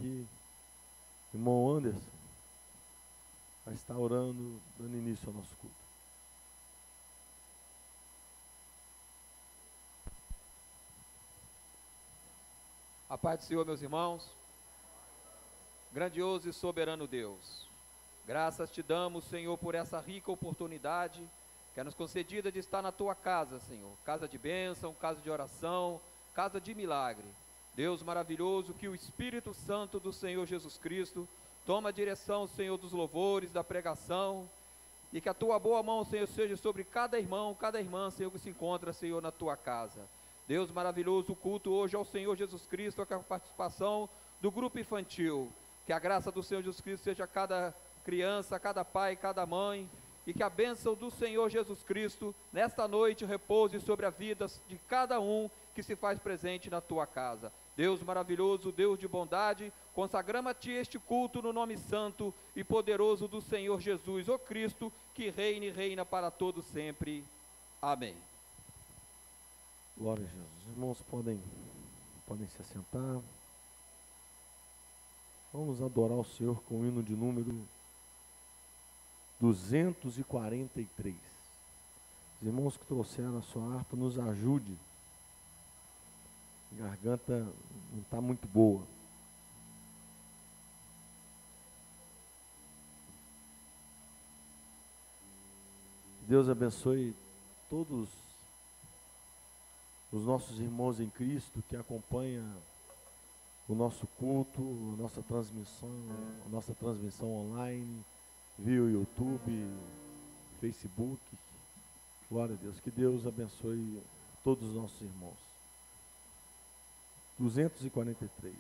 aqui, irmão Anderson, vai estar orando, dando início ao nosso culto. A paz do Senhor, meus irmãos. Grandioso e soberano Deus, graças te damos, Senhor, por essa rica oportunidade que é nos concedida de estar na tua casa, Senhor. Casa de bênção, casa de oração, casa de milagre. Deus maravilhoso, que o Espírito Santo do Senhor Jesus Cristo toma a direção, Senhor, dos louvores, da pregação, e que a tua boa mão, Senhor, seja sobre cada irmão, cada irmã, Senhor, que se encontra, Senhor, na tua casa. Deus maravilhoso, o culto hoje ao Senhor Jesus Cristo, com a participação do grupo infantil. Que a graça do Senhor Jesus Cristo seja cada criança, cada pai, cada mãe, e que a bênção do Senhor Jesus Cristo, nesta noite, repouse sobre a vida de cada um que se faz presente na tua casa. Deus maravilhoso, Deus de bondade, consagramos a ti este culto no nome santo e poderoso do Senhor Jesus, o Cristo, que reina e reina para todo sempre. Amém. Glória a Jesus. Os irmãos podem se assentar. Vamos adorar o Senhor com o hino de número 243. Os irmãos que trouxeram a sua harpa, nos ajude. A garganta não está muito boa. Deus abençoe todos os nossos irmãos em Cristo que acompanham o nosso culto, a nossa transmissão online, via YouTube, Facebook. Glória a Deus. Que Deus abençoe todos os nossos irmãos. 243.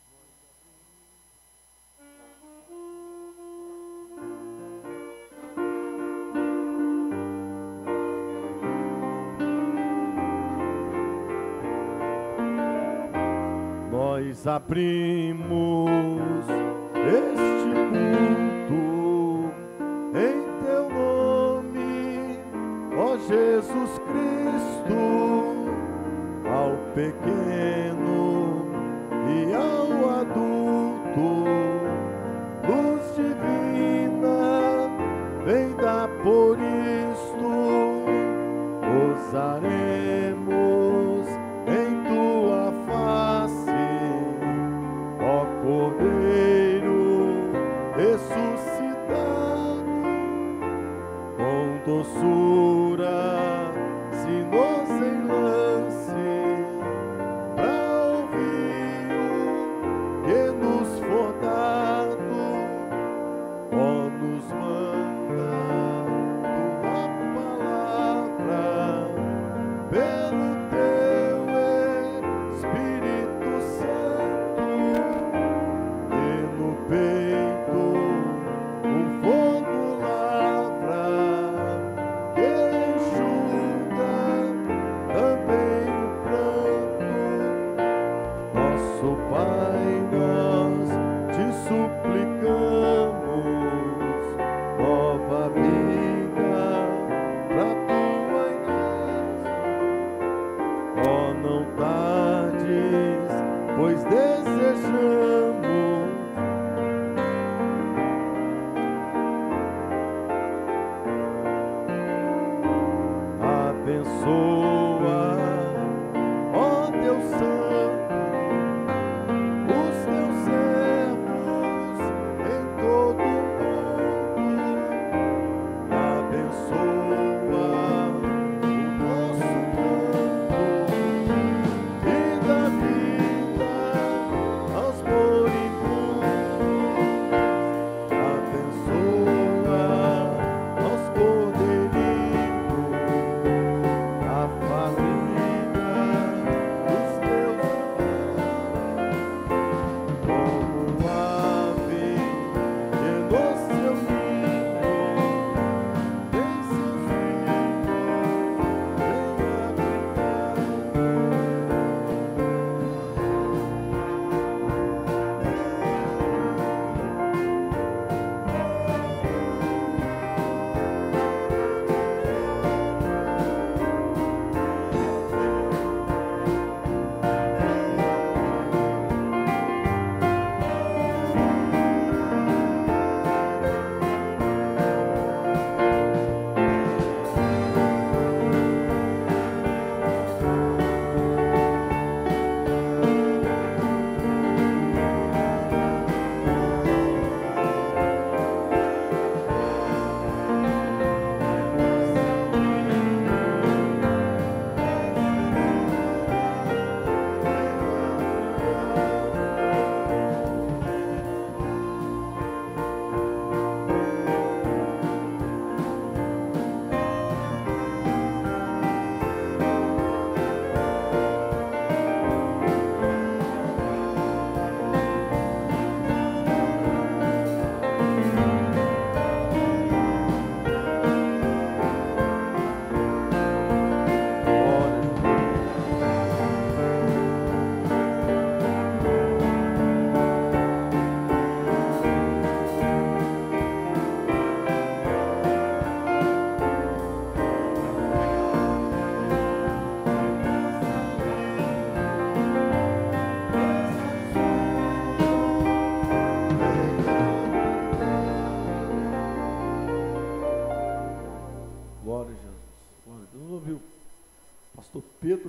Nós abrimos este culto em teu nome, ó Jesus Cristo, ao pequeno e ao adulto, luz divina, vem dar por isto, ousaremos em tua face, ó Cordeiro ressuscitado, com doçura se nos enlance pra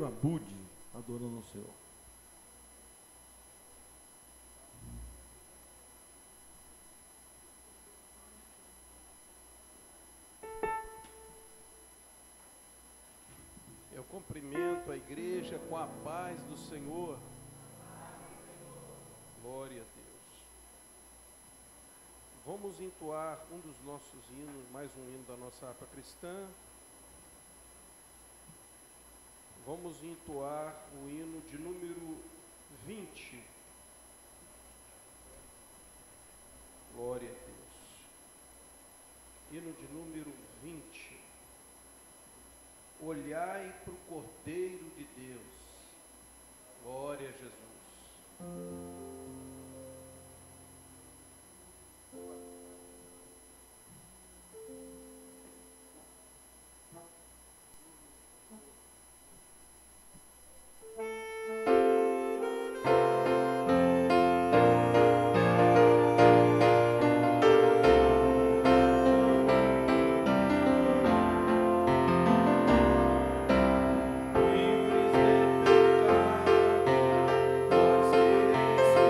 Abude adorando o Senhor. Eu cumprimento a igreja com a paz do Senhor. Glória a Deus. Vamos entoar um dos nossos hinos, mais um hino da nossa harpa cristã. Vamos entoar o hino de número 20. Glória a Deus. Hino de número 20. Olhai para o Cordeiro de Deus. Glória a Jesus. Livres de pecado, nós queremos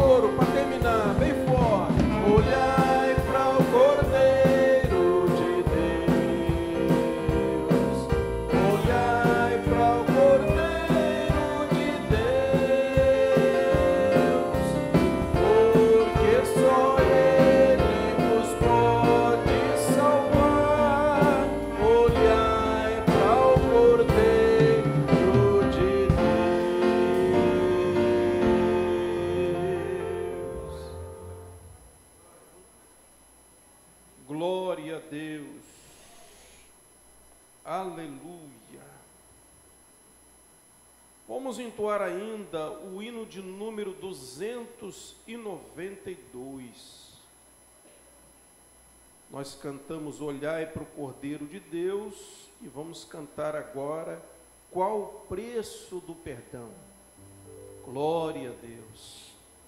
coro para terminar, bem forte. Olhai para o Cordeiro de Deus. Olhai para o Cordeiro de Deus. Porque só Ele vos pode salvar. Olhai para o Cordeiro de Deus. Glória a Deus. Aleluia. Vamos entoar ainda o hino de número 292. Nós cantamos Olhai para o Cordeiro de Deus e vamos cantar agora Qual o preço do perdão. Glória a Deus.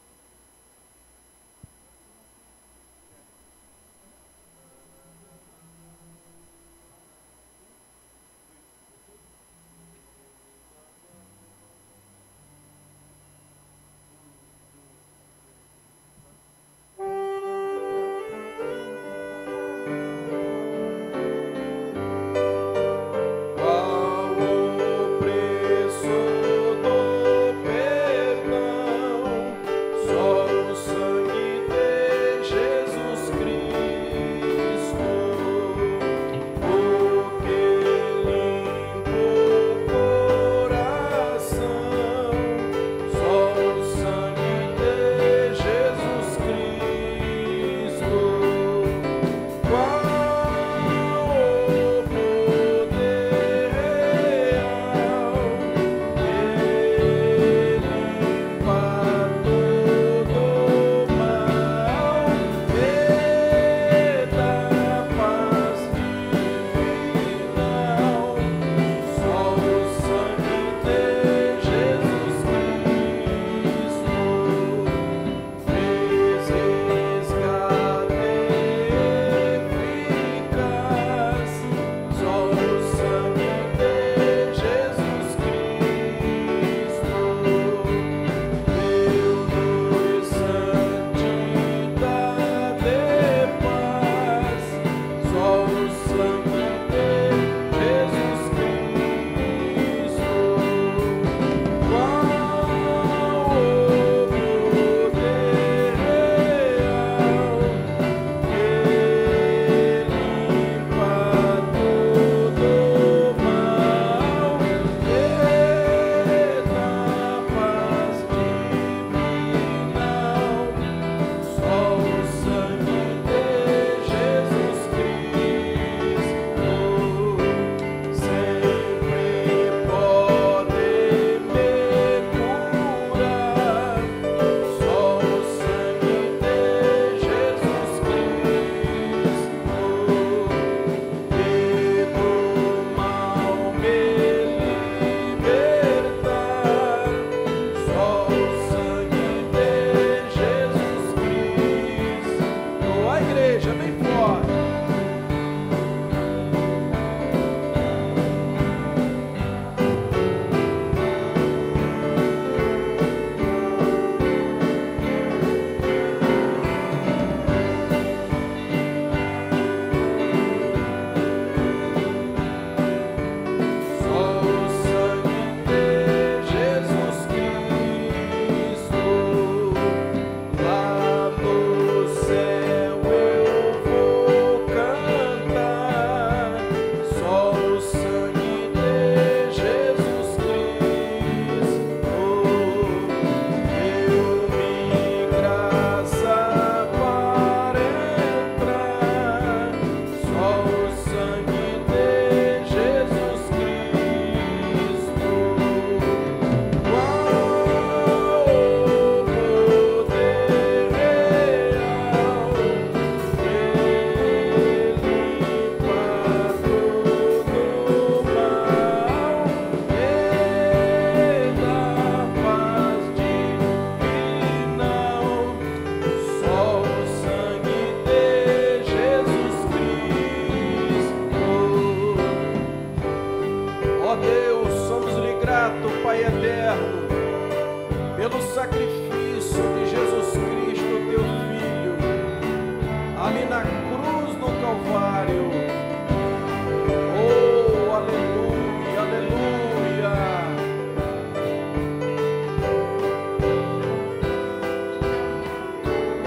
Qual o preço do perdão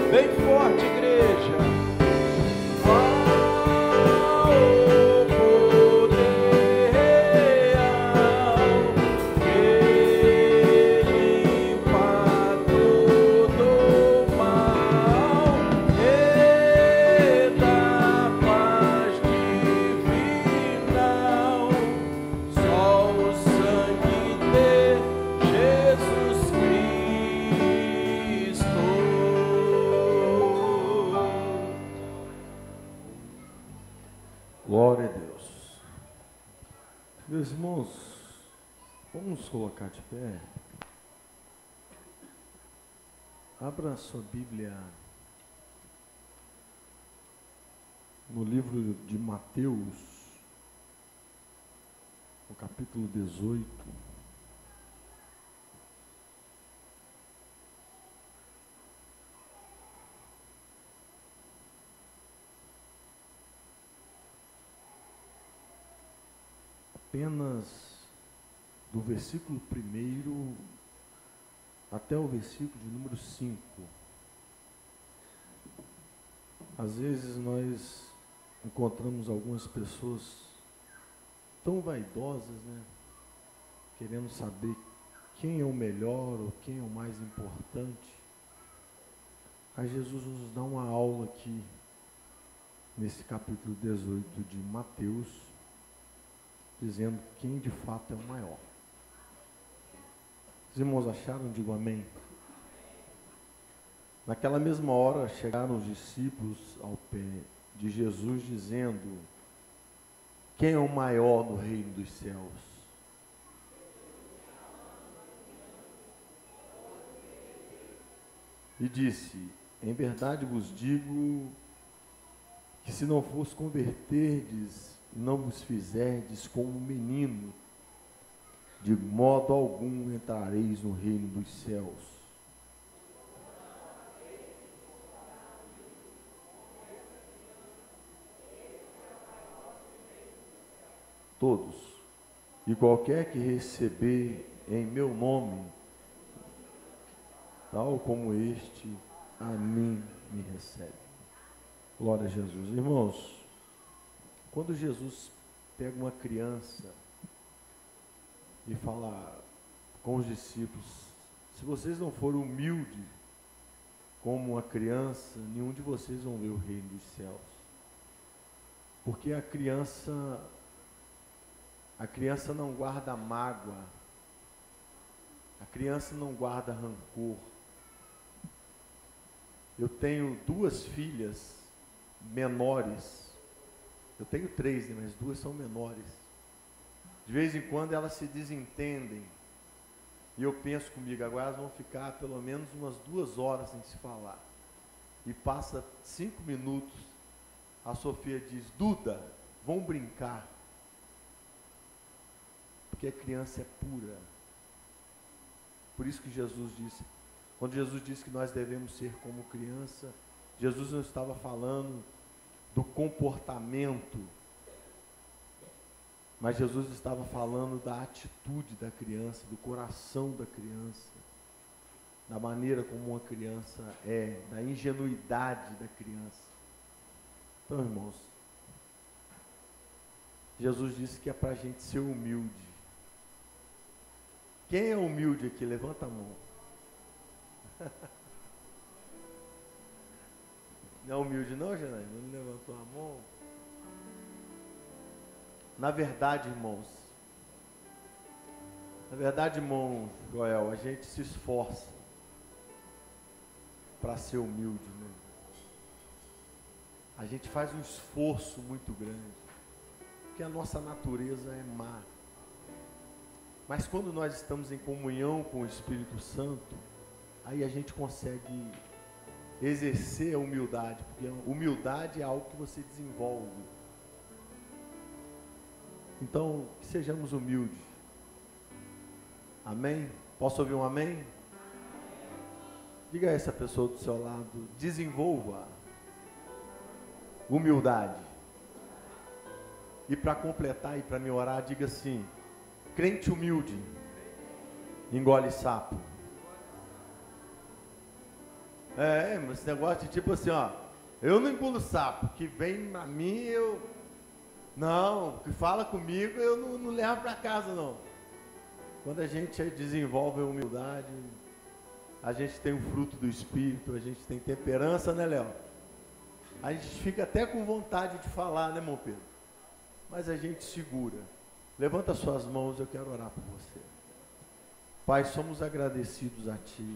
Bem forte, igreja. Glória a Deus. Meus irmãos, vamos nos colocar de pé. Abra sua Bíblia no livro de Mateus, no capítulo 18. Apenas do versículo 1 até o versículo de número 5. Às vezes nós encontramos algumas pessoas tão vaidosas, né? Querendo saber quem é o melhor ou quem é o mais importante. Aí Jesus nos dá uma aula aqui, nesse capítulo 18 de Mateus, dizendo quem de fato é o maior. Os irmãos acharam? Digo amém. Naquela mesma hora chegaram os discípulos ao pé de Jesus dizendo: quem é o maior no reino dos céus? E disse: em verdade vos digo que se não vos converterdes, não vos fizerdes como um menino, de modo algum entrareis no reino dos céus. Todos, e qualquer que receber em meu nome, tal como este, a mim me recebe. Glória a Jesus. Irmãos, quando Jesus pega uma criança e fala com os discípulos: se vocês não forem humildes como uma criança, nenhum de vocês vão ver o reino dos céus. Porque a criança não guarda mágoa, a criança não guarda rancor. Eu tenho 2 filhas menores. Eu tenho 3, mas 2 são menores. De vez em quando elas se desentendem. E eu penso comigo, agora elas vão ficar pelo menos umas 2 horas sem se falar. E passa 5 minutos, a Sofia diz: Duda, vamos brincar. Porque a criança é pura. Por isso que Jesus disse, quando Jesus disse que nós devemos ser como criança, Jesus não estava falando do comportamento, mas Jesus estava falando da atitude da criança, do coração da criança, da maneira como uma criança é, da ingenuidade da criança. Então, irmãos, Jesus disse que é para a gente ser humilde. Quem é humilde aqui? Levanta a mão. Não é humilde não, Janaína? Não levantou a mão? Na verdade, irmão Joel, a gente se esforça para ser humilde, né? A gente faz um esforço muito grande, porque a nossa natureza é má. Mas quando nós estamos em comunhão com o Espírito Santo, aí a gente consegue exercer a humildade, porque a humildade é algo que você desenvolve. Então, que sejamos humildes. Amém? Posso ouvir um amém? Diga a essa pessoa do seu lado: desenvolva humildade. E para completar e para me orar, diga assim: crente humilde engole sapo. Esse negócio de tipo assim, ó, eu não engulo sapo, que vem a mim, que fala comigo, eu não levo para casa, não. Quando a gente desenvolve a humildade, a gente tem o fruto do Espírito, a gente tem temperança, né, Léo? A gente fica até com vontade de falar, né, irmão Pedro? Mas a gente segura. Levanta suas mãos, eu quero orar por você. Pai, somos agradecidos a Ti,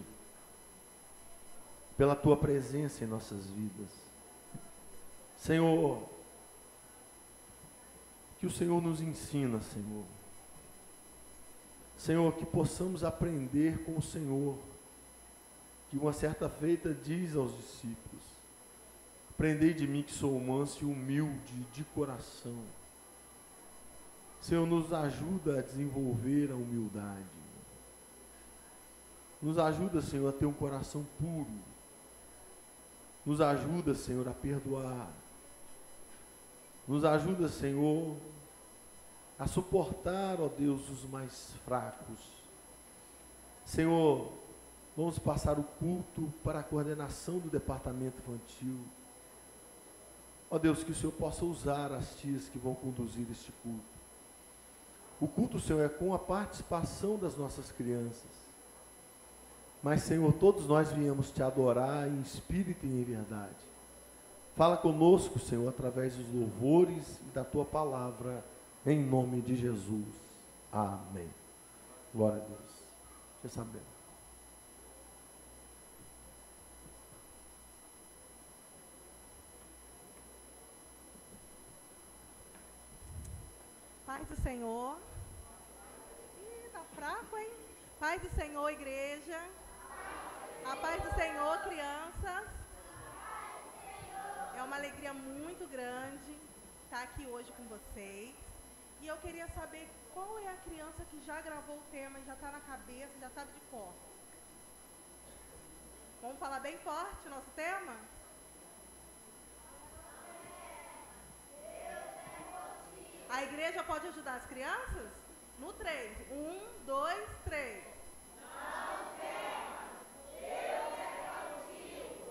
pela Tua presença em nossas vidas. Senhor, que o Senhor nos ensina, Senhor. Senhor, que possamos aprender com o Senhor, que uma certa feita diz aos discípulos: aprendei de mim que sou manso e humilde de coração. Senhor, nos ajuda a desenvolver a humildade. Nos ajuda, Senhor, a ter um coração puro. Nos ajuda, Senhor, a perdoar. Nos ajuda, Senhor, a suportar, ó Deus, os mais fracos. Senhor, vamos passar o culto para a coordenação do departamento infantil. Ó Deus, que o Senhor possa usar as tias que vão conduzir este culto. O culto, Senhor, é com a participação das nossas crianças. Mas, Senhor, todos nós viemos Te adorar em espírito e em verdade. Fala conosco, Senhor, através dos louvores e da Tua palavra, em nome de Jesus. Amém. Glória a Deus. Deixa eu saber. Paz do Senhor. Ih, tá fraco, hein? Paz do Senhor, igreja. A paz do Senhor, crianças. É uma alegria muito grande estar aqui hoje com vocês. E eu queria saber qual é a criança que já gravou o tema e já está na cabeça, já sabe de cor. Vamos falar bem forte o nosso tema? A igreja pode ajudar as crianças? No 3. 1, 2, 3. Não temas, Deus é contigo.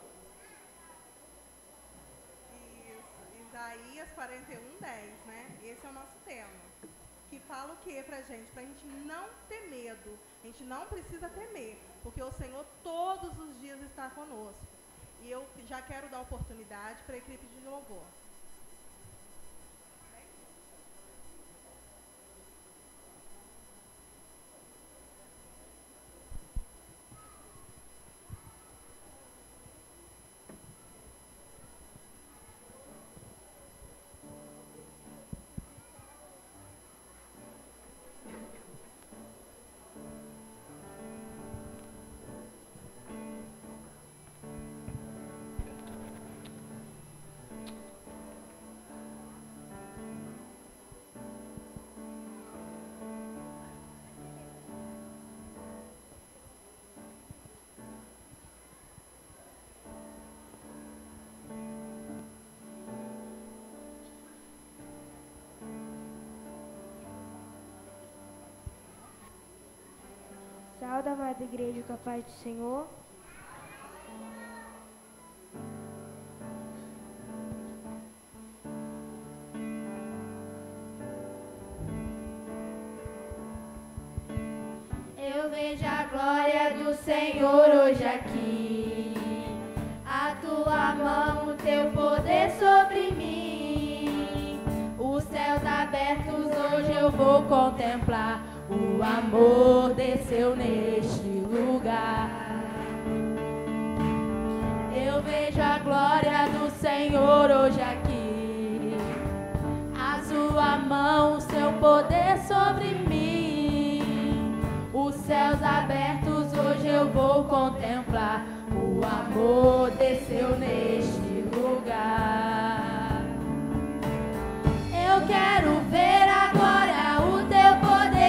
Isso, Isaías 41, 10, né? Esse é o nosso tema. Que fala o que pra gente? Pra gente não ter medo. A gente não precisa temer, porque o Senhor todos os dias está conosco. E eu já quero dar oportunidade para a equipe de louvor. Salve, amada igreja, com a paz do Senhor. Eu vejo a glória do Senhor hoje aqui, a tua mão, o teu poder sobre mim. Os céus abertos hoje eu vou contemplar. O amor desceu neste lugar. Eu vejo a glória do Senhor hoje aqui, a sua mão, o seu poder sobre mim. Os céus abertos hoje eu vou contemplar. O amor desceu neste lugar. Eu quero ver agora o teu poder,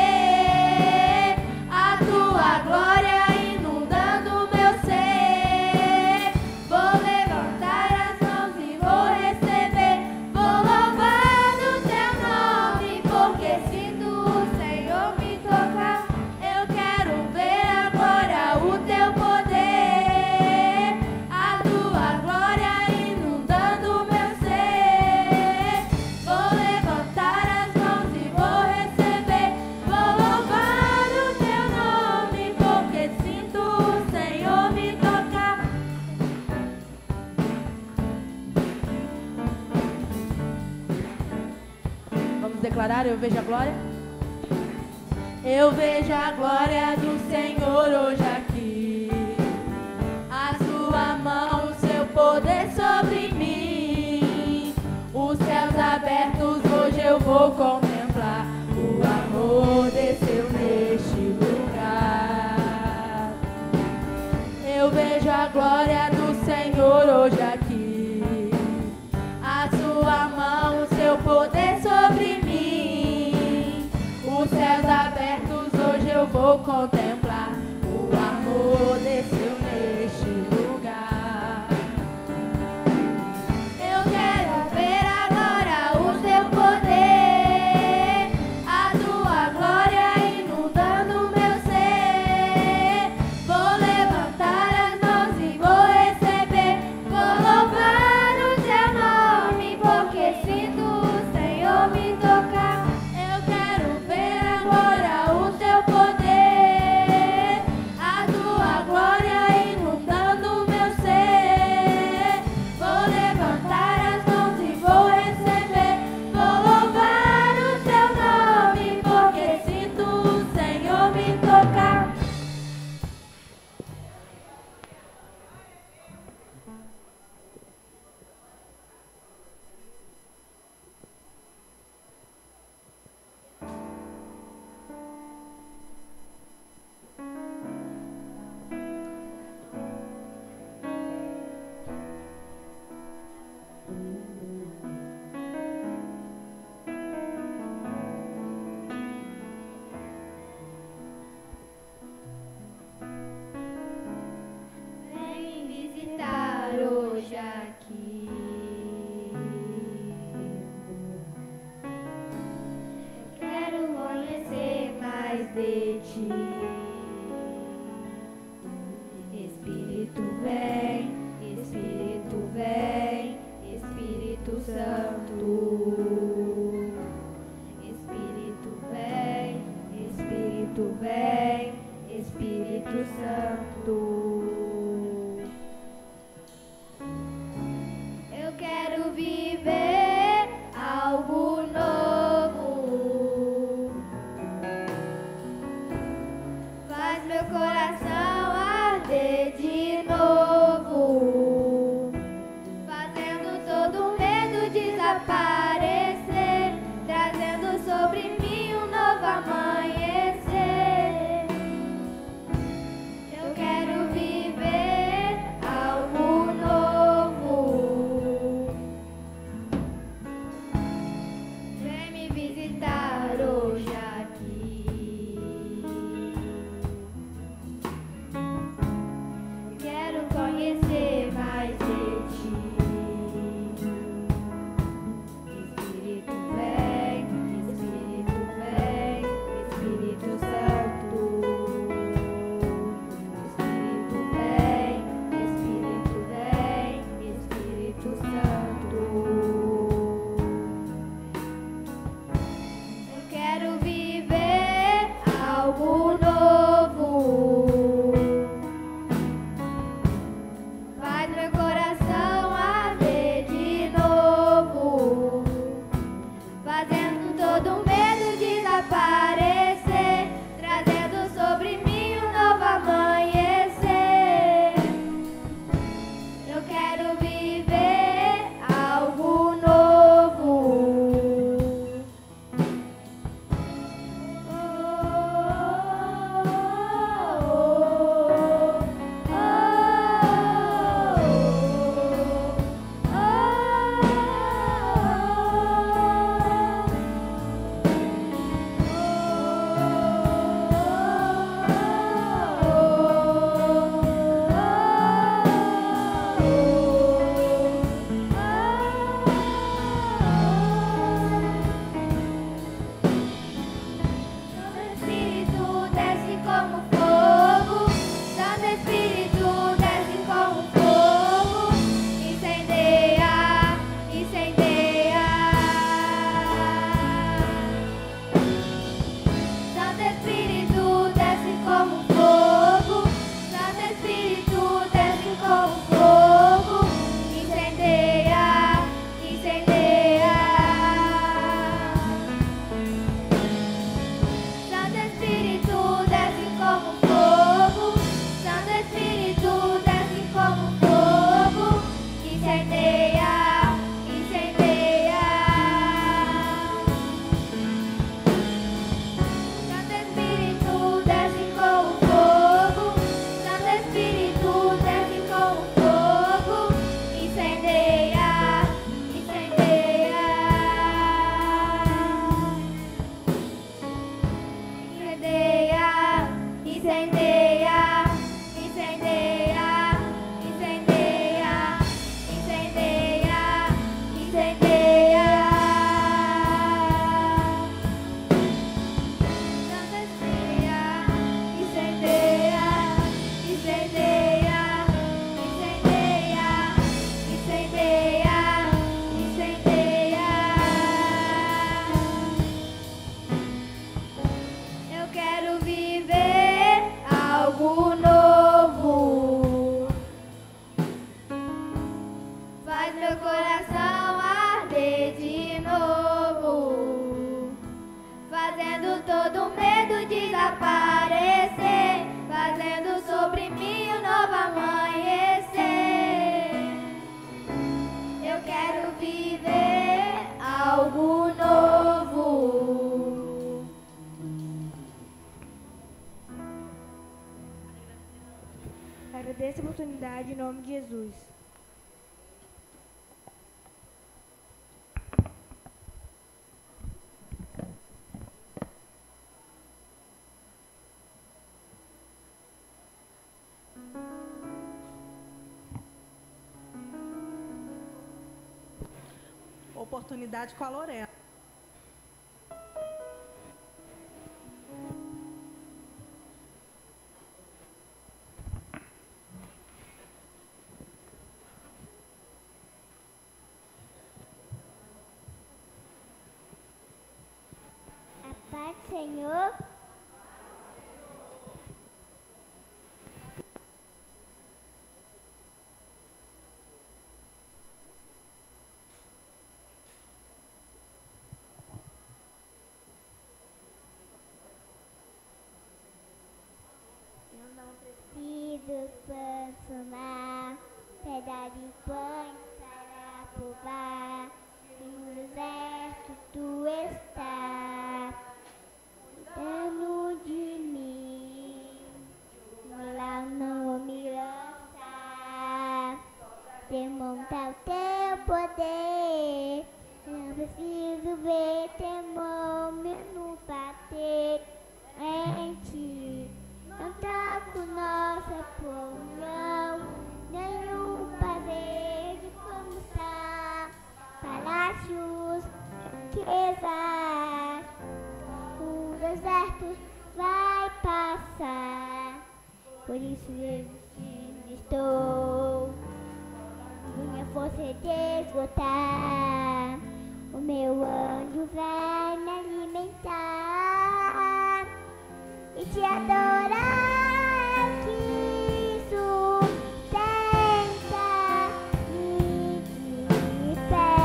glória inundando meu ser. Vou levantar as mãos e vou receber. Vou louvar o teu nome, porque sinto o Senhor me tocar. Eu quero ver agora o teu poder, declarar? Eu vejo a glória. Eu vejo a glória do Senhor hoje aqui. A sua mão, o seu poder sobre mim. Os céus abertos hoje eu vou contemplar. O amor desceu neste lugar. Eu vejo a glória do Senhor hoje aqui. A sua mão, o seu poder sobre mim. Os céus abertos hoje eu vou contemplar. O amor desceu neste lugar. Eu quero ver agora o teu poder, a tua glória inundando meu ser. Vou levantar as mãos e vou receber. Vou louvar o teu nome, porque sinto o Senhor me tocar. Eu quero ver agora o teu poder, a tua glória inundando meu ser. Vou levantar as mãos e vou receber. Vou louvar o teu nome, porque sinto o Senhor me tocar. Vem visitar hoje aqui. Eu quero conhecer mais de ti. Espírito vem, Espírito vem, Espírito Santo. Espírito vem, Espírito vem, Espírito Santo. Eu quero viver algo novo. meu coração arder de novo, fazendo todo medo desaparecer, fazendo sobre mim um novo amanhecer. Eu quero viver algo novo. Agradeço a oportunidade em nome de Jesus. Oportunidade com a Lorena. A paz do Senhor. Eu não preciso transformar pedra de pães para provar que no deserto tu estás cuidando de mim. Lá não vou me lançar, demonstrar o teu poder. Eu não preciso ver temor mesmo bater em ti. Não troco nossa comunhão, nenhum prazer de conquistar palácios, riquezas. O deserto vai passar, por isso resistindo estou. Minha força é de esgotar, o meu anjo vai me alimentar e te adorar que sustenta de pé.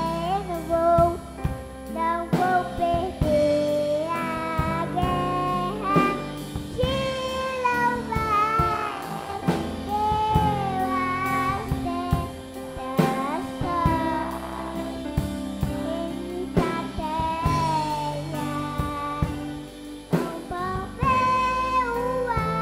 Não vou perder a guerra, te louvar, pela tentação. Em terra não pode ver o ar.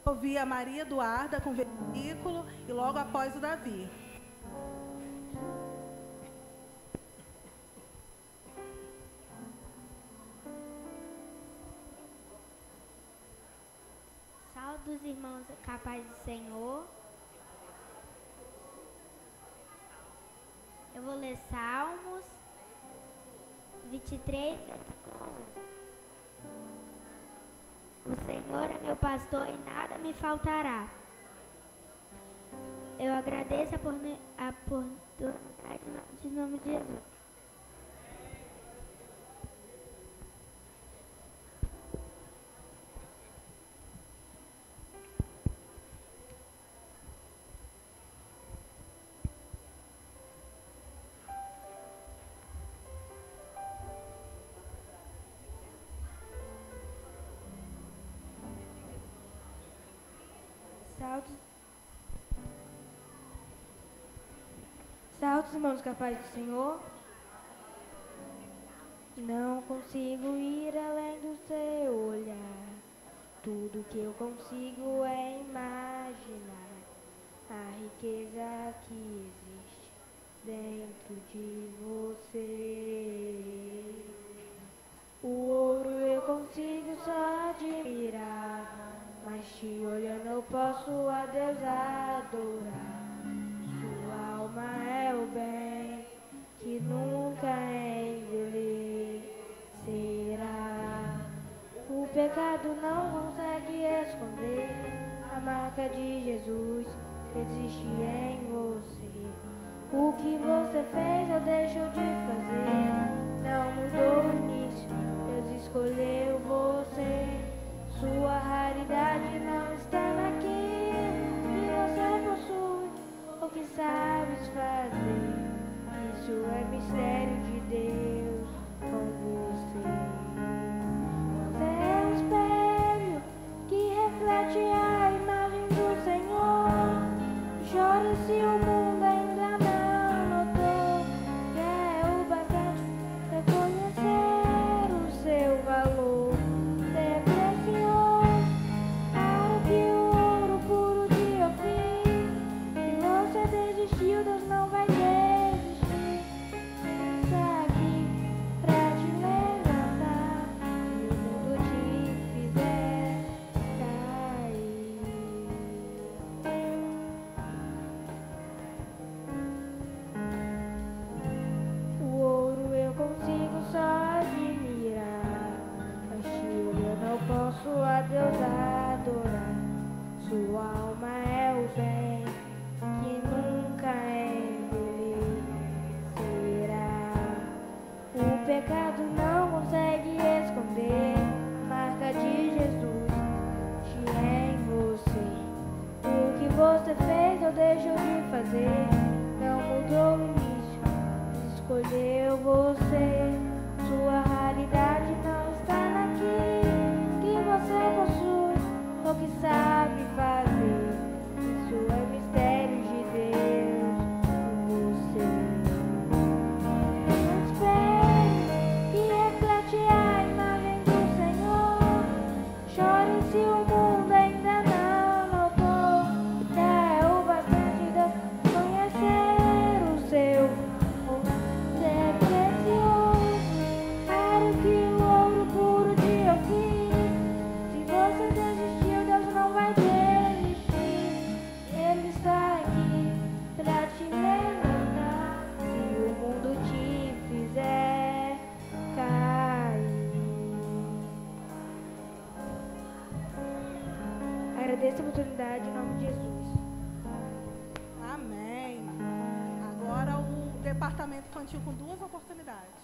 ouvir a Maria Eduarda com versículo e logo após o Davi. Saudos, irmãos, capaz do Senhor. Eu vou ler Salmos 23. O Senhor é meu pastor e nada me faltará. Eu agradeço a oportunidade em nome de Jesus. Saltos, irmãos, capazes do Senhor. Não consigo ir além do seu olhar. Tudo que eu consigo é imaginar a riqueza que existe dentro de você. O ouro eu consigo só admirar, mas te olhando eu posso a Deus adorar. Sua alma é o bem que nunca envelhecerá. O pecado não consegue esconder a marca de Jesus existe em você. O que você fez ou deixou de fazer não mudou o início. Deus escolheu você. Sua raridade não está naquilo que você possui ou que sabes fazer. Isso é mistério de Deus com você. Você é um espelho que reflete a imagem do Senhor. Chore se o mundo ainda não notou. Já é o bastante reconhecer o seu valor. Você é precioso, para que o ouro puro de Ofir. Se você desistiu, Deus não vai desistir. Está aqui pra te levantar. Se o mundo te fizer cair. O ouro eu consigo só admirar, mas te olhando eu posso a Deus adorar. Sua alma é o bem que nunca envelhecerá. O pecado não consegue esconder a marca de Jesus em você. O que você fez ou deixou de fazer não mudou o início. Escolheu você. Sua raridade não está naquilo que você possui ou que sabe fazer. Isso é mistério de Deus com você. É um espelho que reflete a imagem do Senhor. Chore se o mundo ainda não notou. Já é o bastante Deus conhecer o seu. Você é precioso, raro que o ouro puro de Ofir. Se você desistiu, Deus não vai desistir. Ele está aqui pra te levantar. Se o mundo te fizer cair. Agradeço a oportunidade em nome de Jesus. Amém. Agora o departamento infantil com 2 oportunidades.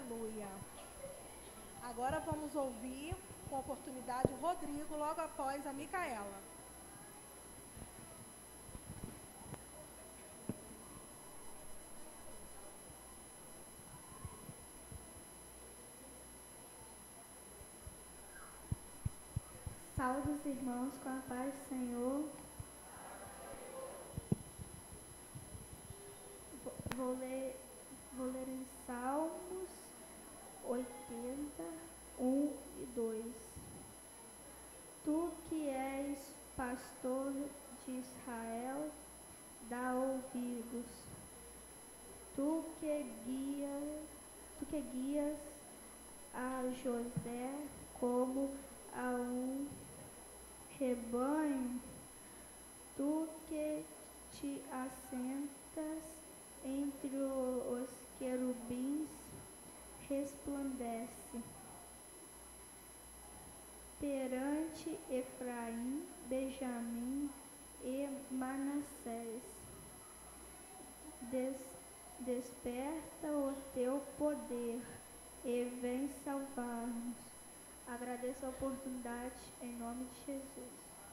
Aleluia. Agora vamos ouvir, com oportunidade, o Rodrigo, logo após a Micaela. Saúde os irmãos com a paz do Senhor. Vou ler em Salmos 80, 1 e 2. Tu que és pastor de Israel, dá ouvidos. Tu que guias a José como a um rebanho, tu que te assentas entre os querubins, resplandece perante Efraim, Benjamim e Manassés. Desperta o teu poder e vem salvar-nos. Agradeço a oportunidade em nome de Jesus.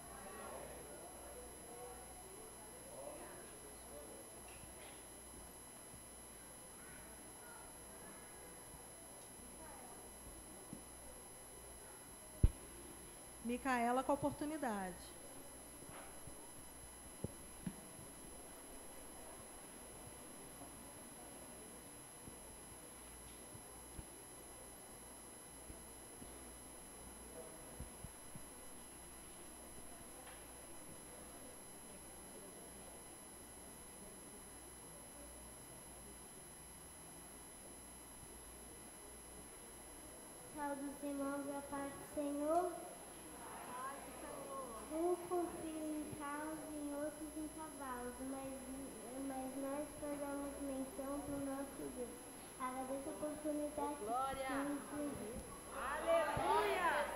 Micaela com a oportunidade. Saúde os irmãos da paz do Senhor. Um confia em carros e outros em cavalos, mas nós fazemos menção para o nosso Deus. Agradeço a oportunidade de me incluir. Aleluia!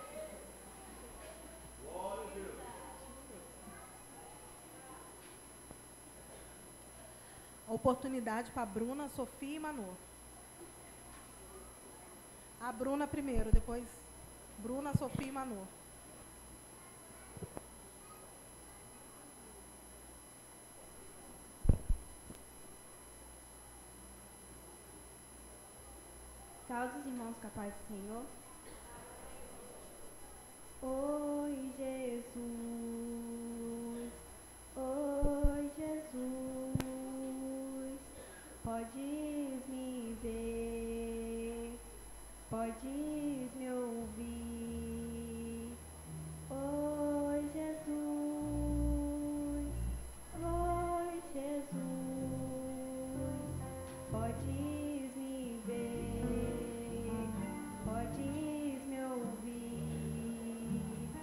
Oportunidade para Bruna, Sofia e Manu. A Bruna primeiro, depois Bruna, Sofia e Manu. Saúde os irmãos com a paz do Senhor. Oi, Jesus. Oi, Jesus. Podes me ver, podes me ouvir. Oi, Jesus. Oi, Jesus. Podes me ver, podes me ouvir.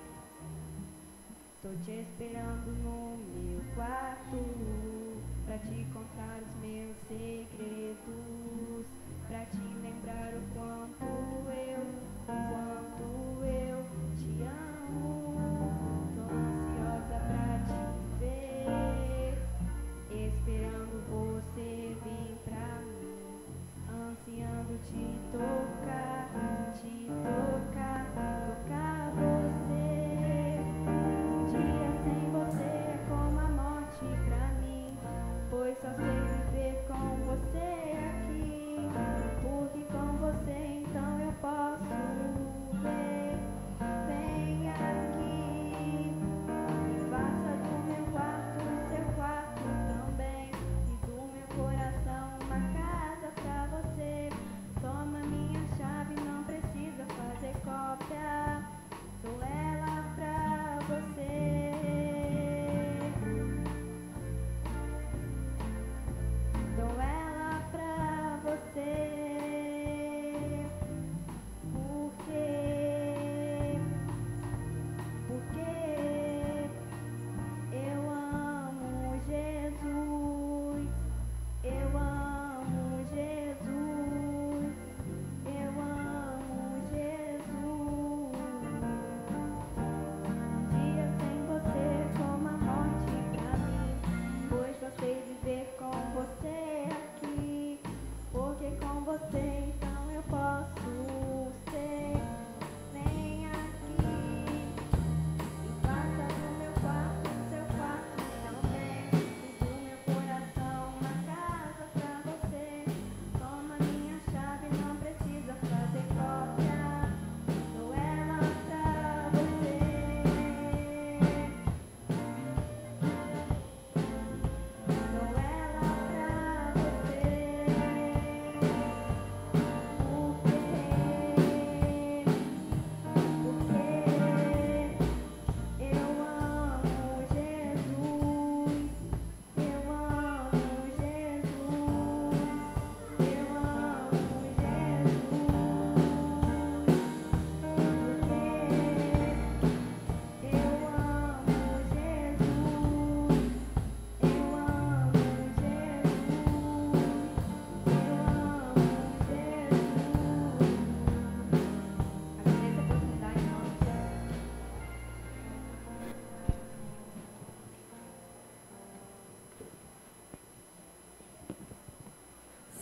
Tô te esperando no meu quarto pra te contar os meus segredos, pra te lembrar o quanto eu te amo. Tô ansiosa pra te ver, esperando você vir pra mim, ansiando te tocar você. Um dia sem você é como a morte pra mim, pois só sei viver com você aqui, porque com você então eu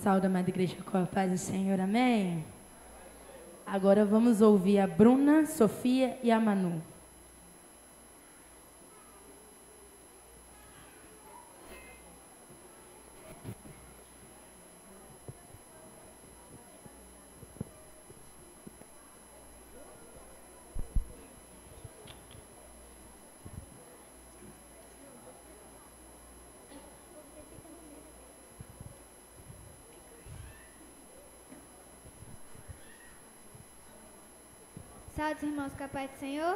saúde, amada igreja, com a paz do Senhor, amém? Agora vamos ouvir a Bruna, Sofia e a Manu. Saúde, irmãos, com a paz do Senhor.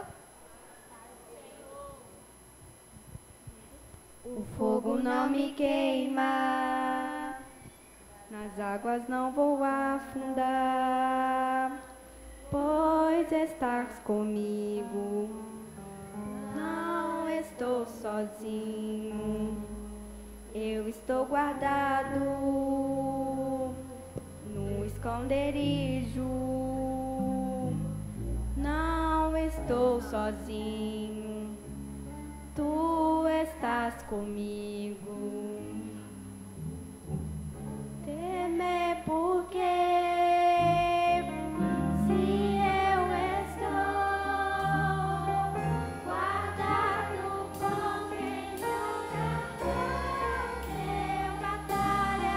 O fogo não me queima, nas águas não vou afundar, pois estás comigo, não estou sozinho, eu estou guardado no esconderijo, não estou sozinho, tu estás comigo. Temer porque se eu estou guardado com quem nunca perdeu batalha,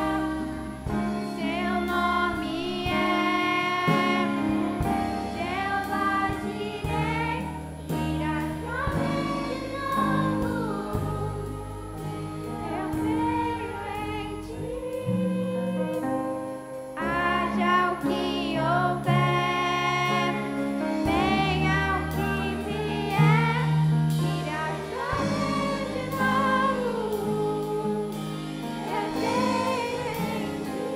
seu nome é Jeová Jireh, irá comigo de novo. Eu creio em ti. Haja o que houver, venha o que vier, irá comigo de novo. Eu creio em ti.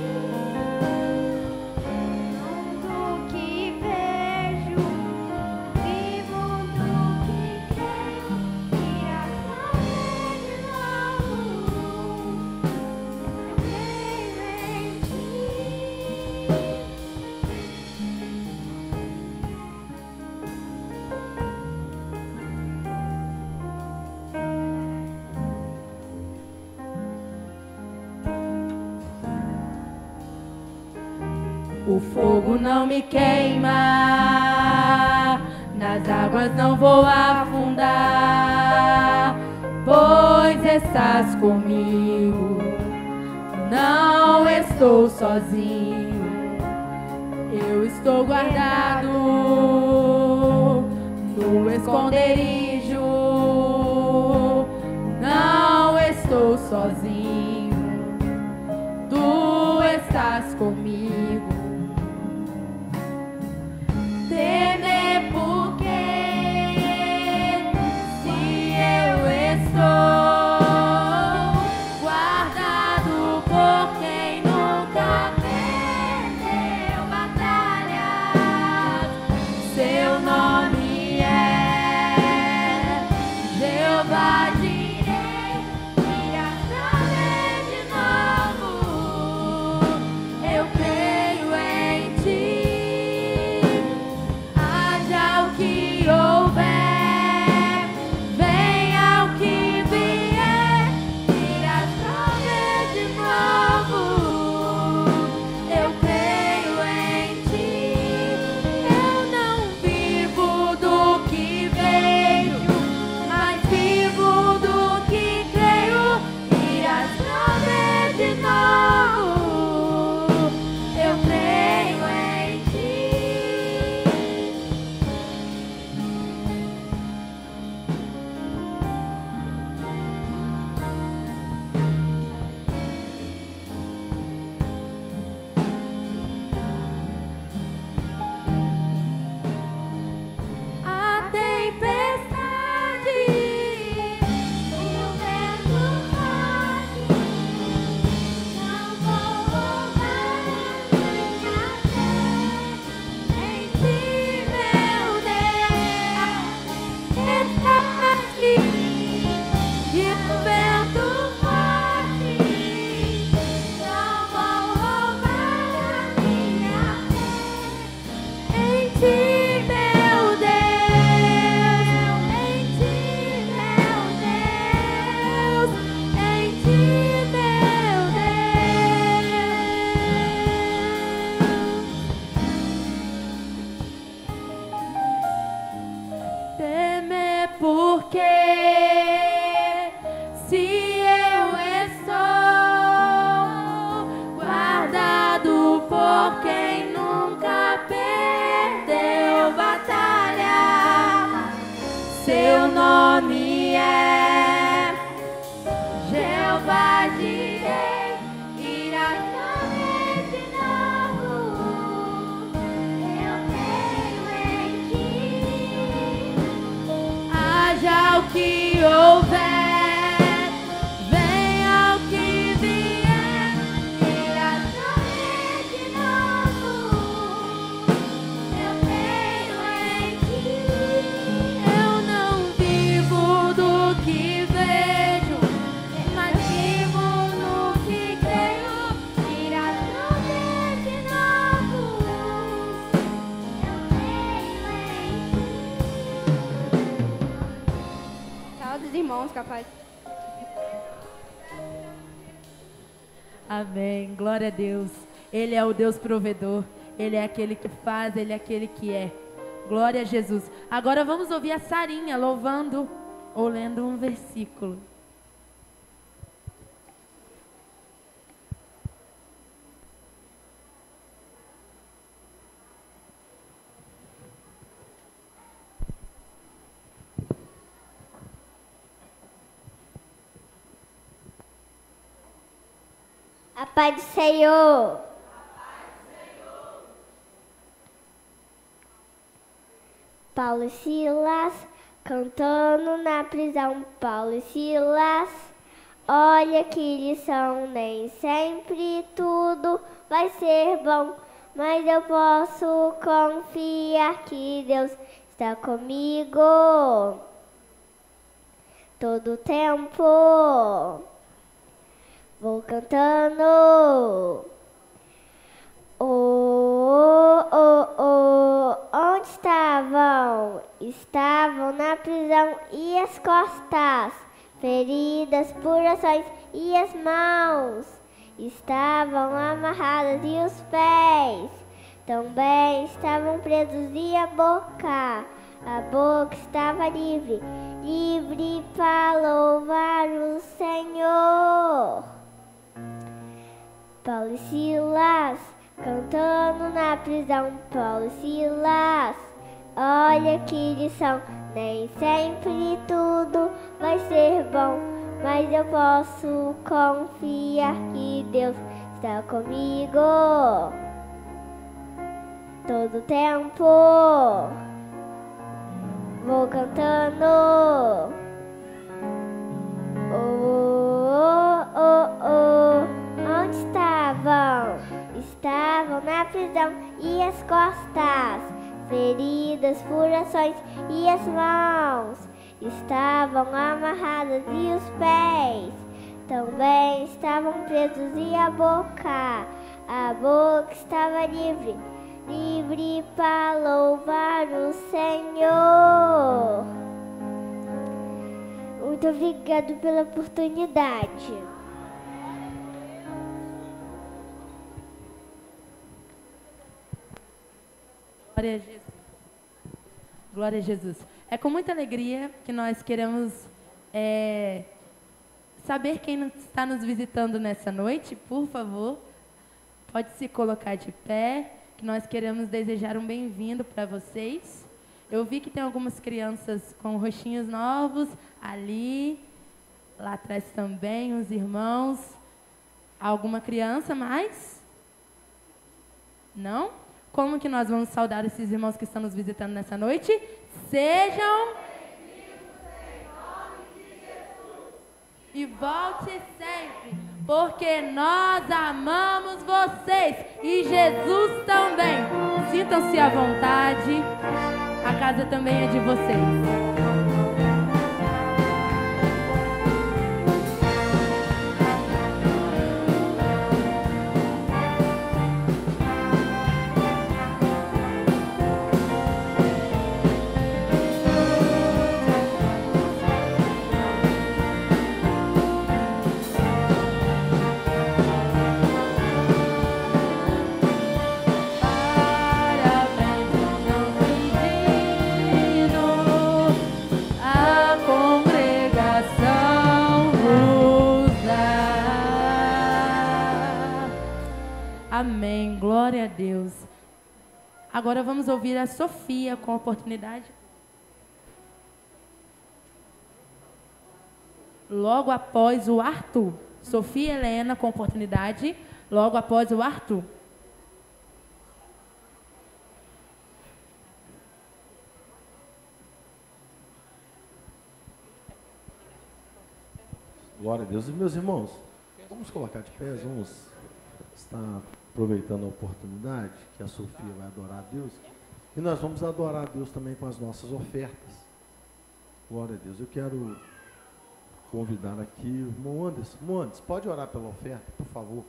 Do que vejo, vivo do que creio, irá comigo de novo. Eu creio em ti. O fogo não me queima, nas águas não vou afundar, pois estás comigo, não estou sozinho, eu estou guardado no esconderijo, não estou sozinho, tu estás comigo. Temer porque se eu estou guardado por quem nunca perdeu batalhas, seu nome é Jeová Jireh, irá porque se eu estou guardado por quem nunca perdeu batalha, seu nome é Jeová Jireh, irá chover de novo. Eu creio em ti. Haja o que houver, venha o que vier, irá chover de novo. Eu creio em ti. Eu não vivo do que vejo, mas vivo no que creio, irá chover de novo. Eu creio em ti. Salve os irmãos, capaz. Amém. Glória a Deus. Ele é o Deus provedor. Ele é aquele que faz, Ele é aquele que é. Glória a Jesus. Agora vamos ouvir a Sarinha louvando ou lendo um versículo. A paz do Senhor. Paulo e Silas cantando na prisão. Paulo e Silas, olha que lição. Nem sempre tudo vai ser bom, mas eu posso confiar que Deus está comigo todo o tempo. Vou cantando. Oh, oh, oh, onde estavam? Estavam na prisão e as costas feridas por ações e as mãos estavam amarradas e os pés também estavam presos e a boca estava livre, livre para louvar o Senhor. Paulo e Silas cantando na prisão. Paulo e Silas, olha que lição. Nem sempre tudo vai ser bom, mas eu posso confiar que Deus está comigo todo o tempo. Vou cantando. Oh, oh, oh, onde estavam? Estavam na prisão e as costas feridas por ações e as mãos estavam amarradas e os pés também estavam presos e a boca estava livre, livre para louvar o Senhor. Muito obrigado pela oportunidade. Glória a Jesus. Glória a Jesus. É com muita alegria que nós queremos saber quem está nos visitando nessa noite. Por favor, pode se colocar de pé, que nós queremos desejar um bem-vindo para vocês. Eu vi que tem algumas crianças com rostinhos novos ali, lá atrás também, os irmãos. Alguma criança mais? Não? Como que nós vamos saudar esses irmãos que estão nos visitando nessa noite? Sejam bem-vindos em nome de Jesus. E volte sempre, porque nós amamos vocês e Jesus também. Sintam-se à vontade, a casa também é de vocês. Glória a Deus. Agora vamos ouvir a Sofia com a oportunidade. Logo após o Arthur. Sofia Helena com oportunidade. Logo após o Arthur. Glória a Deus. E meus irmãos, vamos colocar de pé, vamos estar aproveitando a oportunidade que a Sofia vai adorar a Deus. E nós vamos adorar a Deus também com as nossas ofertas. Glória a Deus. Eu quero convidar aqui o irmão Anderson. Irmão Anderson, pode orar pela oferta, por favor?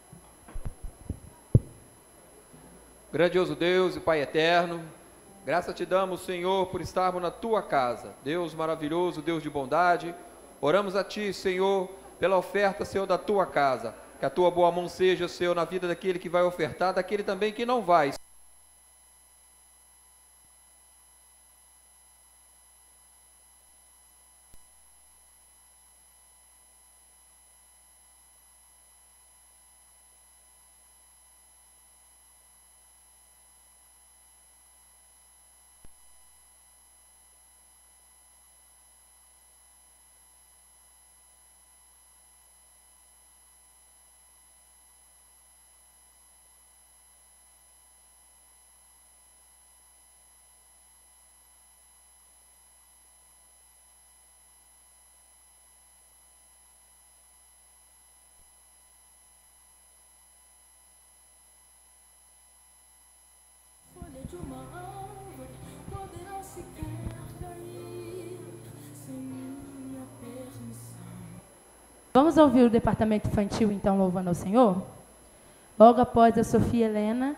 Grandioso Deus e Pai eterno, graça te damos, Senhor, por estarmos na tua casa. Deus maravilhoso, Deus de bondade, oramos a ti, Senhor, pela oferta, Senhor, da tua casa. Que a tua boa mão seja, Senhor, na vida daquele que vai ofertar, daquele também que não vai. De uma árvore poderá sequer cair sem minha permissão. Vamos ouvir o departamento infantil, então, louvando ao Senhor? Logo após a Sofia Helena.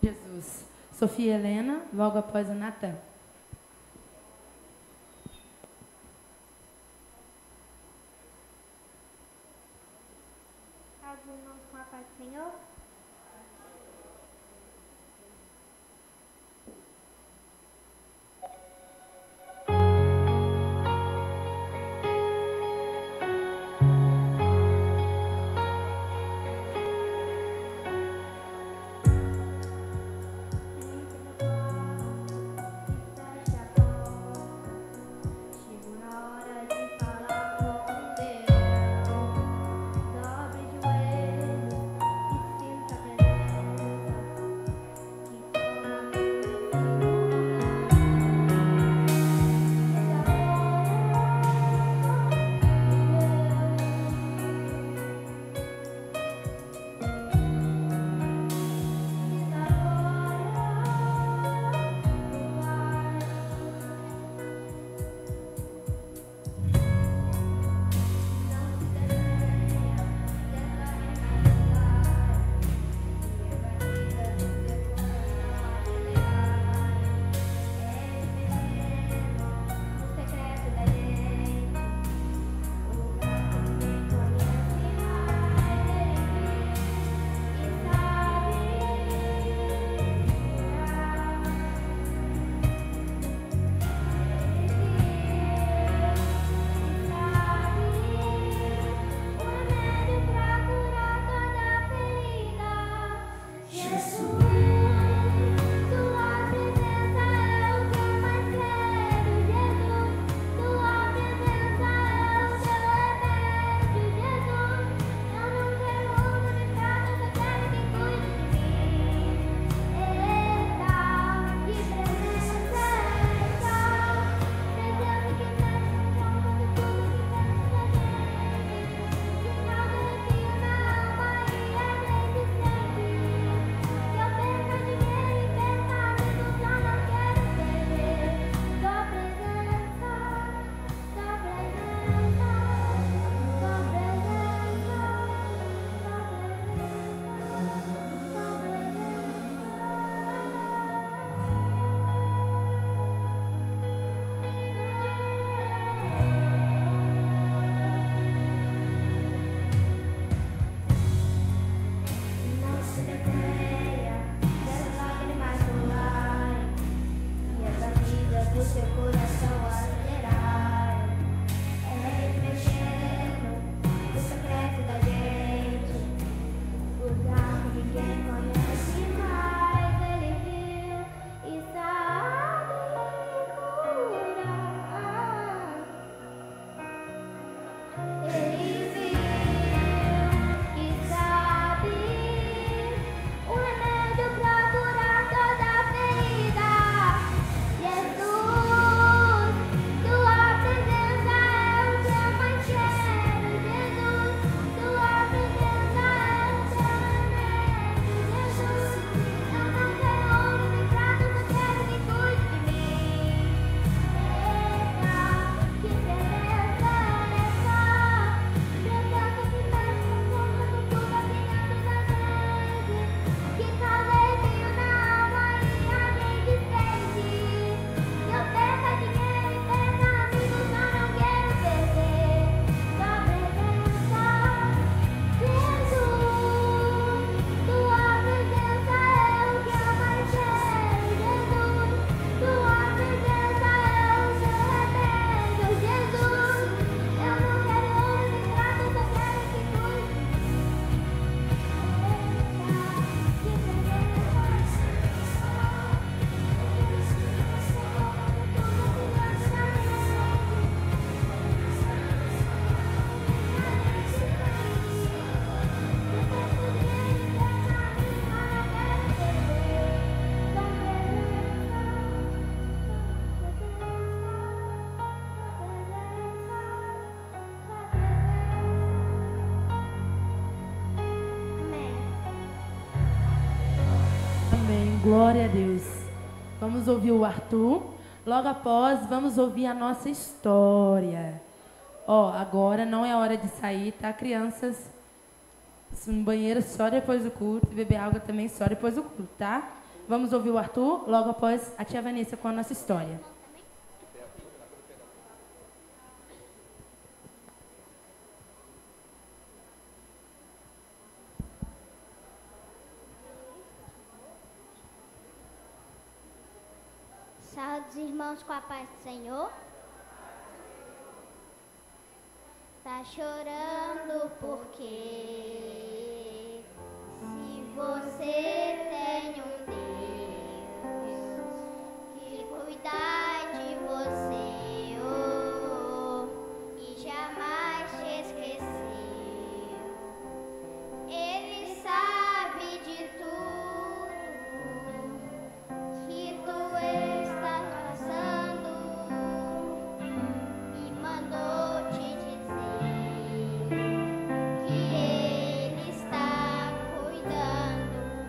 Jesus. Sofia Helena, logo após o Natan. Paz dos irmãos com a paz do Senhor. Chegou na hora de falar com Deus. Dobre de joelhos e sinta a presença que toma nesse Glória a Deus. Vamos ouvir o Arthur. Logo após, vamos ouvir a nossa história. Ó, agora não é hora de sair, tá, crianças? No banheiro só depois do culto. E beber água também só depois do culto, tá? Vamos ouvir o Arthur, logo após a tia Vanessa com a nossa história. Saúde dos irmãos com a paz do Senhor. Tá chorando porque se você tem um Deus que cuida de você, oh, e jamais te esqueceu, Ele sabe de tudo que tu está passando e mandou te dizer que Ele está cuidando.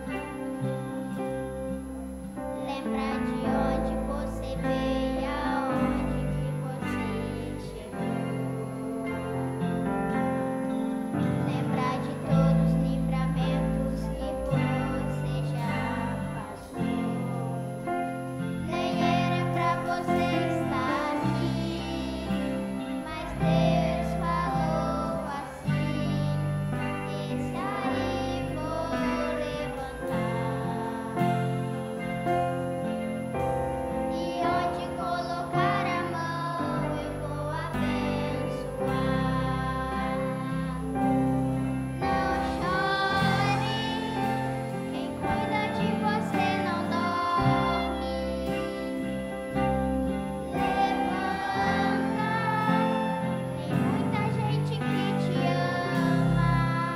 Lembra de onde você veio, aonde que você chegou. Lembra de todos os livramentos que você já passou. Nem era pra você estar aqui, mas Deus falou assim: esse aí vou levantar. E onde colocar a mão eu vou abençoar. Não chore, quem cuida de você não dorme. Levanta, tem muita gente que te ama.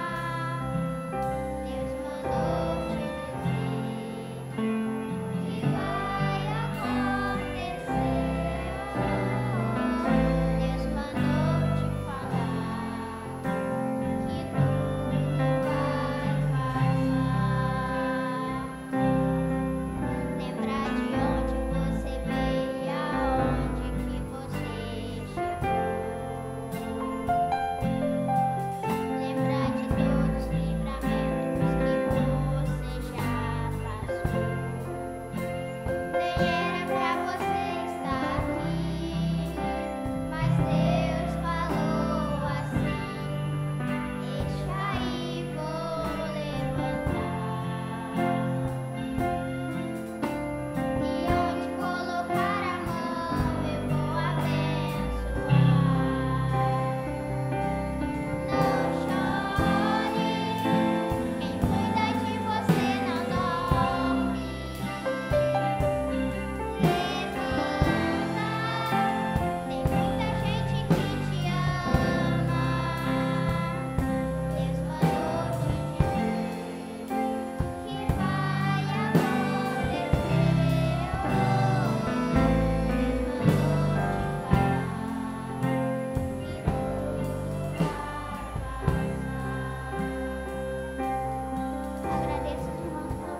Deus mandou te dizer que vai acontecer. Deus mandou te falar que tudo vai passar. Lembrar de onde você veio, aonde que você chegou. Lembrar de todos os livramentos que você já passou. Nem era pra você estar aqui, mas Deus falou assim: deixa aí, vou levantar. E onde colocar a mão eu vou abençoar. Não chore, quem cuida de você não dorme. Levanta, tem muita gente que te ama. Deus mandou te dizer que vai acontecer. Agradeço os irmãos pela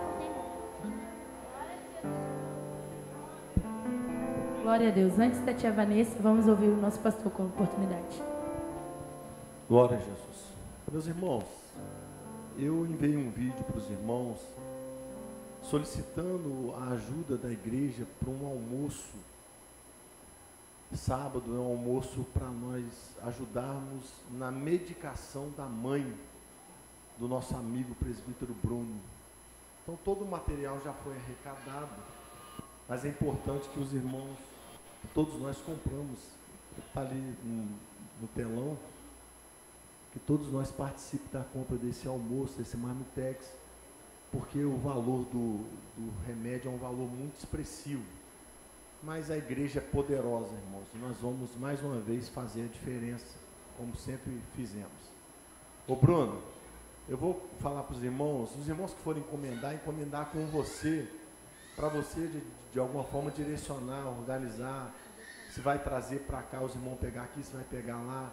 oportunidade. Glória a Deus. Antes da tia Vanessa, vamos ouvir o nosso pastor com oportunidade. Glória a Jesus. Meus irmãos, eu enviei um vídeo para os irmãos solicitando a ajuda da igreja para um almoço. Sábado é um almoço para nós ajudarmos na medicação da mãe do nosso amigo presbítero Bruno. Então todo o material já foi arrecadado, mas é importante que os irmãos, que todos nós compramos, está ali no telão, que todos nós participem da compra desse almoço, desse marmitex, porque o valor do remédio é um valor muito expressivo. Mas a igreja é poderosa, irmãos, e nós vamos mais uma vez fazer a diferença, como sempre fizemos. Ô Bruno, eu vou falar para os irmãos que forem encomendar com você, para você de alguma forma direcionar, organizar, se vai trazer para cá, os irmãos pegar aqui, se vai pegar lá.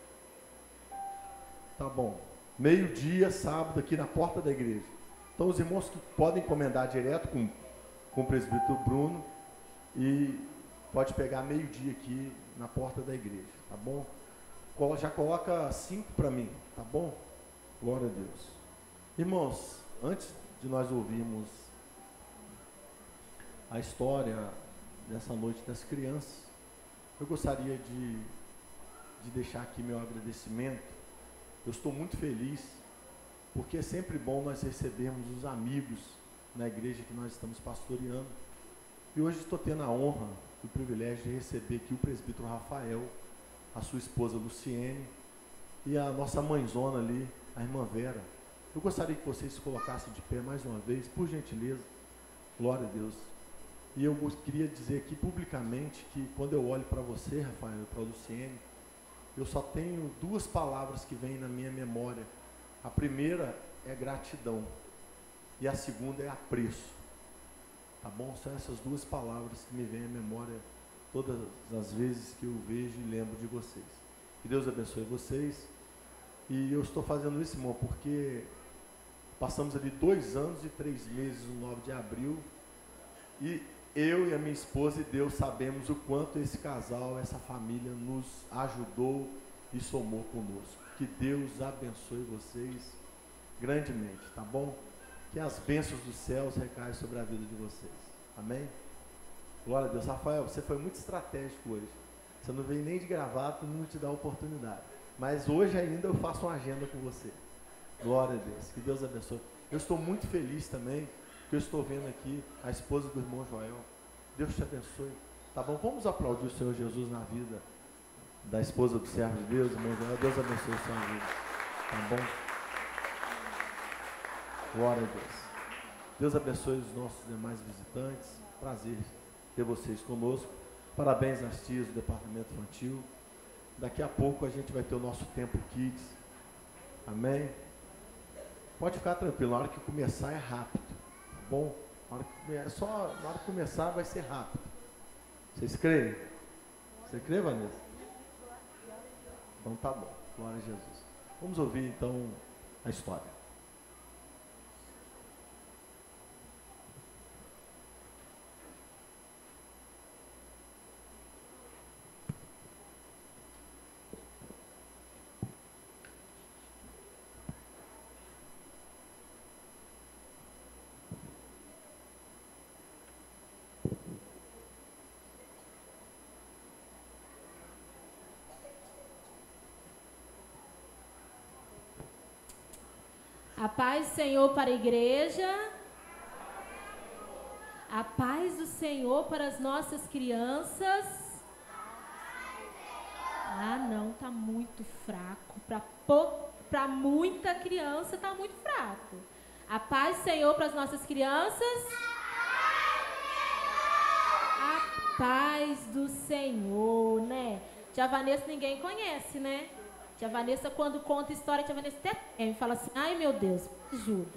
Tá bom. Meio-dia, sábado, aqui na porta da igreja. Então os irmãos que podem encomendar direto com o presbítero Bruno, e pode pegar meio-dia aqui na porta da igreja, tá bom? Já coloca 5 para mim, tá bom? Glória a Deus. Irmãos, antes de nós ouvirmos a história dessa noite das crianças, eu gostaria de deixar aqui meu agradecimento. Eu estou muito feliz, porque é sempre bom nós recebermos os amigos na igreja que nós estamos pastoreando. E hoje estou tendo a honra e o privilégio de receber aqui o presbítero Rafael, a sua esposa Luciene e a nossa mãezona ali, a irmã Vera. Eu gostaria que vocês se colocassem de pé mais uma vez, por gentileza. Glória a Deus. E eu queria dizer aqui publicamente que quando eu olho para você, Rafael, e para a Luciene, eu só tenho duas palavras que vêm na minha memória. A primeira é gratidão e a segunda é apreço. Tá bom? São essas duas palavras que me vêm à memória todas as vezes que eu vejo e lembro de vocês. Que Deus abençoe vocês. E eu estou fazendo isso, irmão, porque passamos ali 2 anos e 3 meses no 9 de abril e eu e a minha esposa e Deus sabemos o quanto esse casal, essa família nos ajudou e somou conosco. Que Deus abençoe vocês grandemente, tá bom? Que as bênçãos dos céus recaem sobre a vida de vocês. Amém? Glória a Deus. Rafael, você foi muito estratégico hoje. Você não veio nem de gravata, não te dá oportunidade. Mas hoje ainda eu faço uma agenda com você. Glória a Deus. Que Deus abençoe. Eu estou muito feliz também, que eu estou vendo aqui a esposa do irmão Joel. Deus te abençoe. Tá bom? Vamos aplaudir o Senhor Jesus na vida da esposa do servo de Deus, irmão Joel. Deus abençoe a sua vida. Tá bom? Glória a Deus. Deus abençoe os nossos demais visitantes. Prazer ter vocês conosco. Parabéns às tias do departamento infantil. Daqui a pouco a gente vai ter o nosso tempo Kids. Amém? Pode ficar tranquilo, na hora que começar é rápido. Tá bom? Na hora que começar vai ser rápido. Vocês creem? Você crê, Vanessa? Então tá bom. Glória a Jesus. Vamos ouvir então a história. A paz do Senhor para a igreja. A paz do Senhor para as nossas crianças. Ah, não, tá muito fraco. Para muita criança tá muito fraco. A paz do Senhor para as nossas crianças. A paz do Senhor, né? Tia Vanessa ninguém conhece, né? Tia Vanessa, quando conta história, tia Vanessa até me fala assim, ai meu Deus, me ajuda.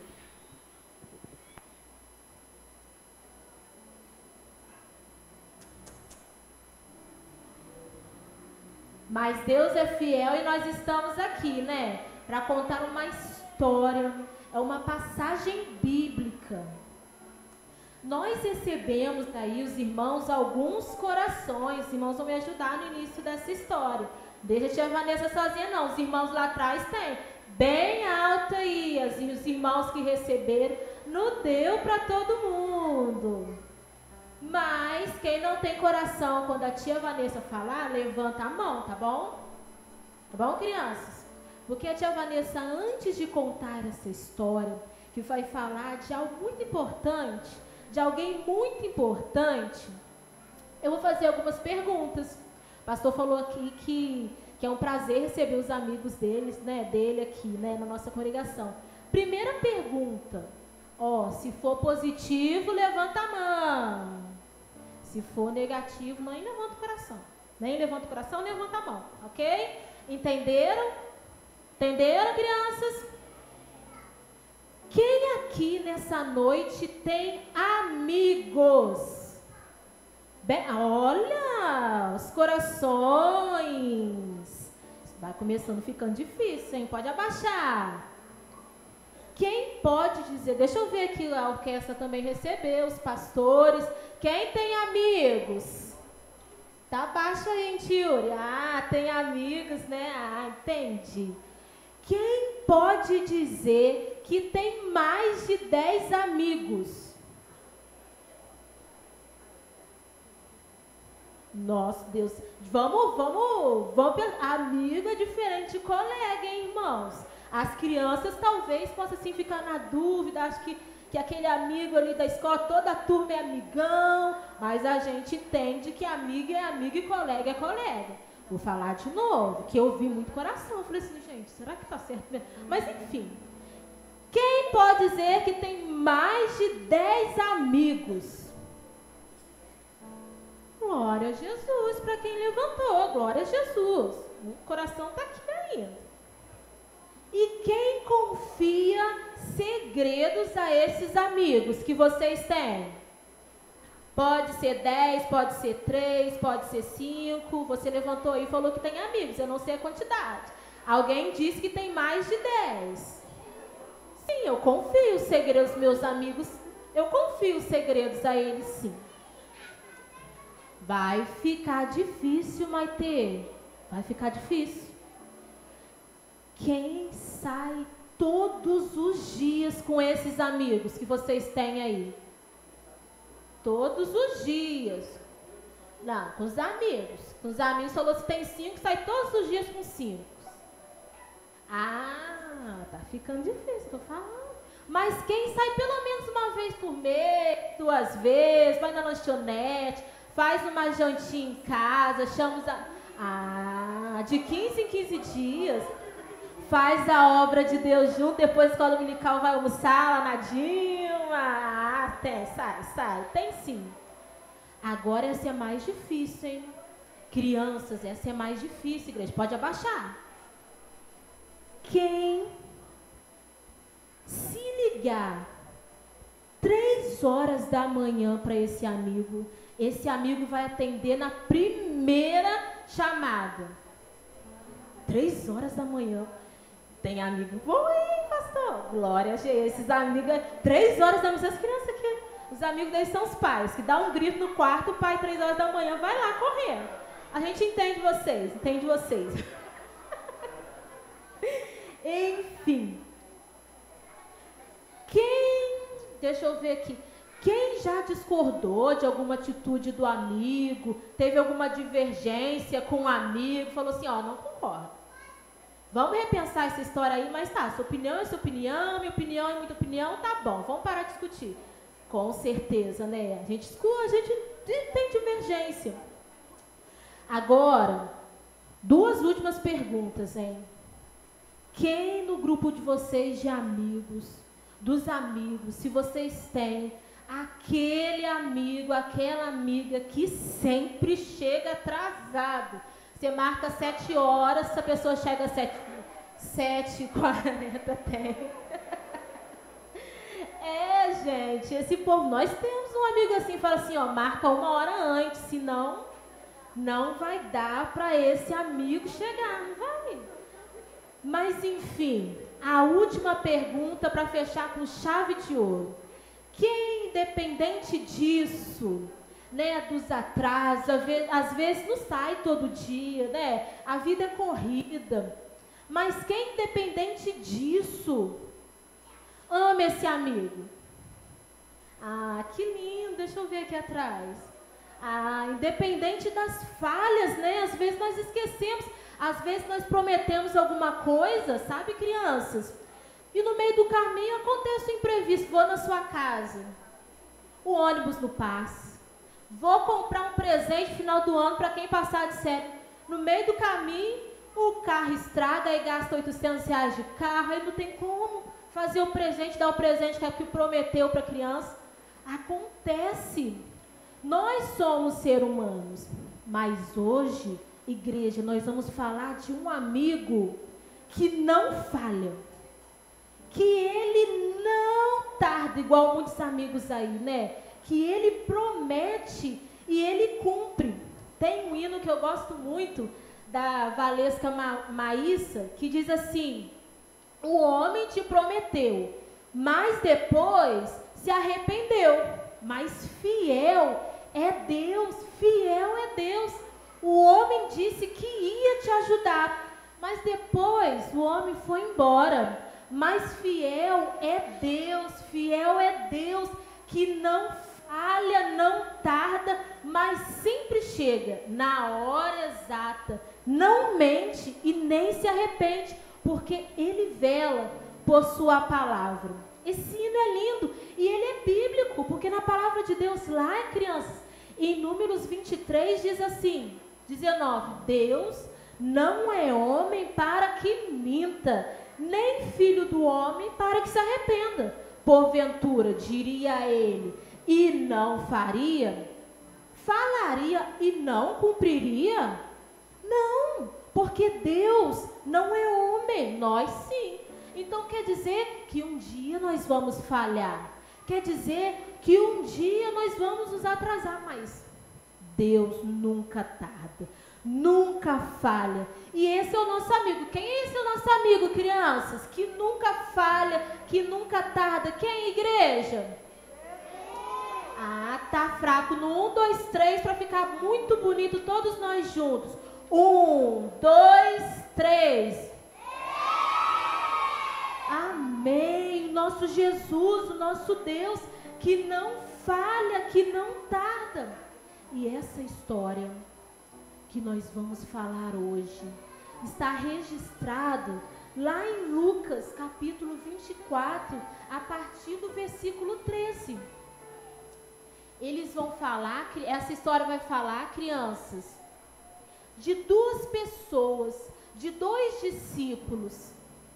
Mas Deus é fiel e nós estamos aqui, né? Para contar uma história, é uma passagem bíblica. Nós recebemos daí, os irmãos, alguns corações. Os irmãos vão me ajudar no início dessa história. Deixa a tia Vanessa sozinha não, os irmãos lá atrás têm, bem alto aí, os irmãos que receberam, não deu para todo mundo. Mas quem não tem coração, quando a tia Vanessa falar, levanta a mão, tá bom? Tá bom, crianças? Porque a tia Vanessa, antes de contar essa história, que vai falar de algo muito importante, de alguém muito importante, eu vou fazer algumas perguntas. O pastor falou aqui que é um prazer receber os amigos dele aqui, né, na nossa congregação. Primeira pergunta, se for positivo, levanta a mão. Se for negativo, nem levanta o coração. Nem levanta o coração, nem levanta a mão, ok? Entenderam? Entenderam, crianças? Quem aqui nessa noite tem amigos? Olha, os corações. Vai começando ficando difícil, hein? Pode abaixar. Quem pode dizer? Deixa eu ver aqui, a orquestra também recebeu, os pastores. Quem tem amigos? Tá baixo aí, hein, Tiuri? Ah, tem amigos, né? Ah, entendi. Quem pode dizer que tem mais de 10 amigos? Nossa, Deus. Vamos. Amigo é diferente de colega, hein, irmãos? As crianças talvez possam assim ficar na dúvida, acho que aquele amigo ali da escola, toda a turma é amigão, mas a gente entende que amigo é amigo e colega é colega. Vou falar de novo, que eu vi muito coração. Eu falei assim, gente, será que tá certo mesmo? Mas enfim, quem pode dizer que tem mais de 10 amigos? Glória a Jesus, para quem levantou, glória a Jesus. O coração está aqui ainda. E quem confia segredos a esses amigos que vocês têm? Pode ser 10, pode ser 3, pode ser 5. Você levantou aí e falou que tem amigos, eu não sei a quantidade. Alguém disse que tem mais de 10. Sim, eu confio os segredos dos meus amigos, eu confio os segredos a eles, sim. Vai ficar difícil, Maitê. Vai ficar difícil. Quem sai todos os dias com esses amigos que vocês têm aí? Todos os dias. Não, com os amigos. Com os amigos falou se tem 5, sai todos os dias com 5. Ah, tá ficando difícil, tô falando. Mas quem sai pelo menos uma vez por mês, 2 vezes, vai na lanchonete, faz uma jantinha em casa, chama de 15 em 15 dias, faz a obra de Deus junto, depois da escola dominical vai almoçar lá na Dilma. Sai, tem sim. Agora essa é mais difícil, hein? Crianças, essa é mais difícil, igreja, pode abaixar. Quem se ligar 3 horas da manhã para esse amigo vai atender na primeira chamada. 3 horas da manhã. Tem amigo bom aí, pastor? Glória a Deus. Esses amigos, 3 horas da manhã, essas crianças aqui, os amigos deles são os pais, que dá um grito no quarto, o pai 3 horas da manhã vai lá correndo. A gente entende vocês. Enfim. Deixa eu ver aqui. Quem já discordou de alguma atitude do amigo, teve alguma divergência com o amigo, falou assim, ó, não concordo. Vamos repensar essa história aí, mas tá, sua opinião é sua opinião, minha opinião é muita opinião, tá bom, vamos parar de discutir. Com certeza, né? A gente tem divergência. Agora, 2 últimas perguntas, hein? Quem no grupo de vocês de amigos, dos amigos, se vocês têm aquele amigo, aquela amiga que sempre chega atrasado. Você marca 7 horas, se a pessoa chega às 7h40, tem. Gente, esse povo, nós temos um amigo assim, fala assim, ó, marca 1 hora antes, senão não vai dar para esse amigo chegar, não vai. Mas, enfim, a última pergunta para fechar com chave de ouro. Quem, independente disso, né, dos atrasos, às vezes não sai todo dia, né? A vida é corrida. Mas quem, independente disso, ama esse amigo? Ah, que lindo, deixa eu ver aqui atrás. Ah, independente das falhas, né? Às vezes nós esquecemos, às vezes nós prometemos alguma coisa, sabe, crianças? E no meio do caminho acontece um imprevisto, vou na sua casa, o ônibus não passa, vou comprar um presente no final do ano para quem passar de série. No meio do caminho, o carro estraga e gasta R$800 de carro, aí não tem como fazer o presente, dar o presente que prometeu para a criança. Acontece. Nós somos seres humanos, mas hoje, igreja, nós vamos falar de um amigo que não falha, que ele não tarda, igual muitos amigos aí, né? Que ele promete e ele cumpre. Tem um hino que eu gosto muito, da Valesca Maíssa, que diz assim: o homem te prometeu, mas depois se arrependeu, mas fiel é Deus, fiel é Deus. O homem disse que ia te ajudar, mas depois o homem foi embora. Mas fiel é Deus que falha, não tarda, mas sempre chega na hora exata. Não mente e nem se arrepende, porque ele vela por sua palavra. Esse hino é lindo e ele é bíblico, porque na palavra de Deus lá, crianças, em Números 23 diz assim, 19, Deus não é homem para que minta, nem filho do homem para que se arrependa. Porventura, diria ele, e não faria? Falaria e não cumpriria? Não, porque Deus não é homem, nós sim. Então quer dizer que um dia nós vamos falhar. Quer dizer que um dia nós vamos nos atrasar, mas Deus nunca tarda, nunca falha. E esse é o nosso amigo. Quem é esse nosso amigo, crianças? Que nunca falha, que nunca tarda. Quem, igreja? Ah, tá fraco. No 1, 2, 3, para ficar muito bonito, todos nós juntos. 1, 2, 3. Amém. Nosso Jesus, o nosso Deus, que não falha, que não tarda. E essa história que nós vamos falar hoje está registrado lá em Lucas, capítulo 24, a partir do versículo 13. Eles vão falar, essa história vai falar, crianças, de duas pessoas, de dois discípulos.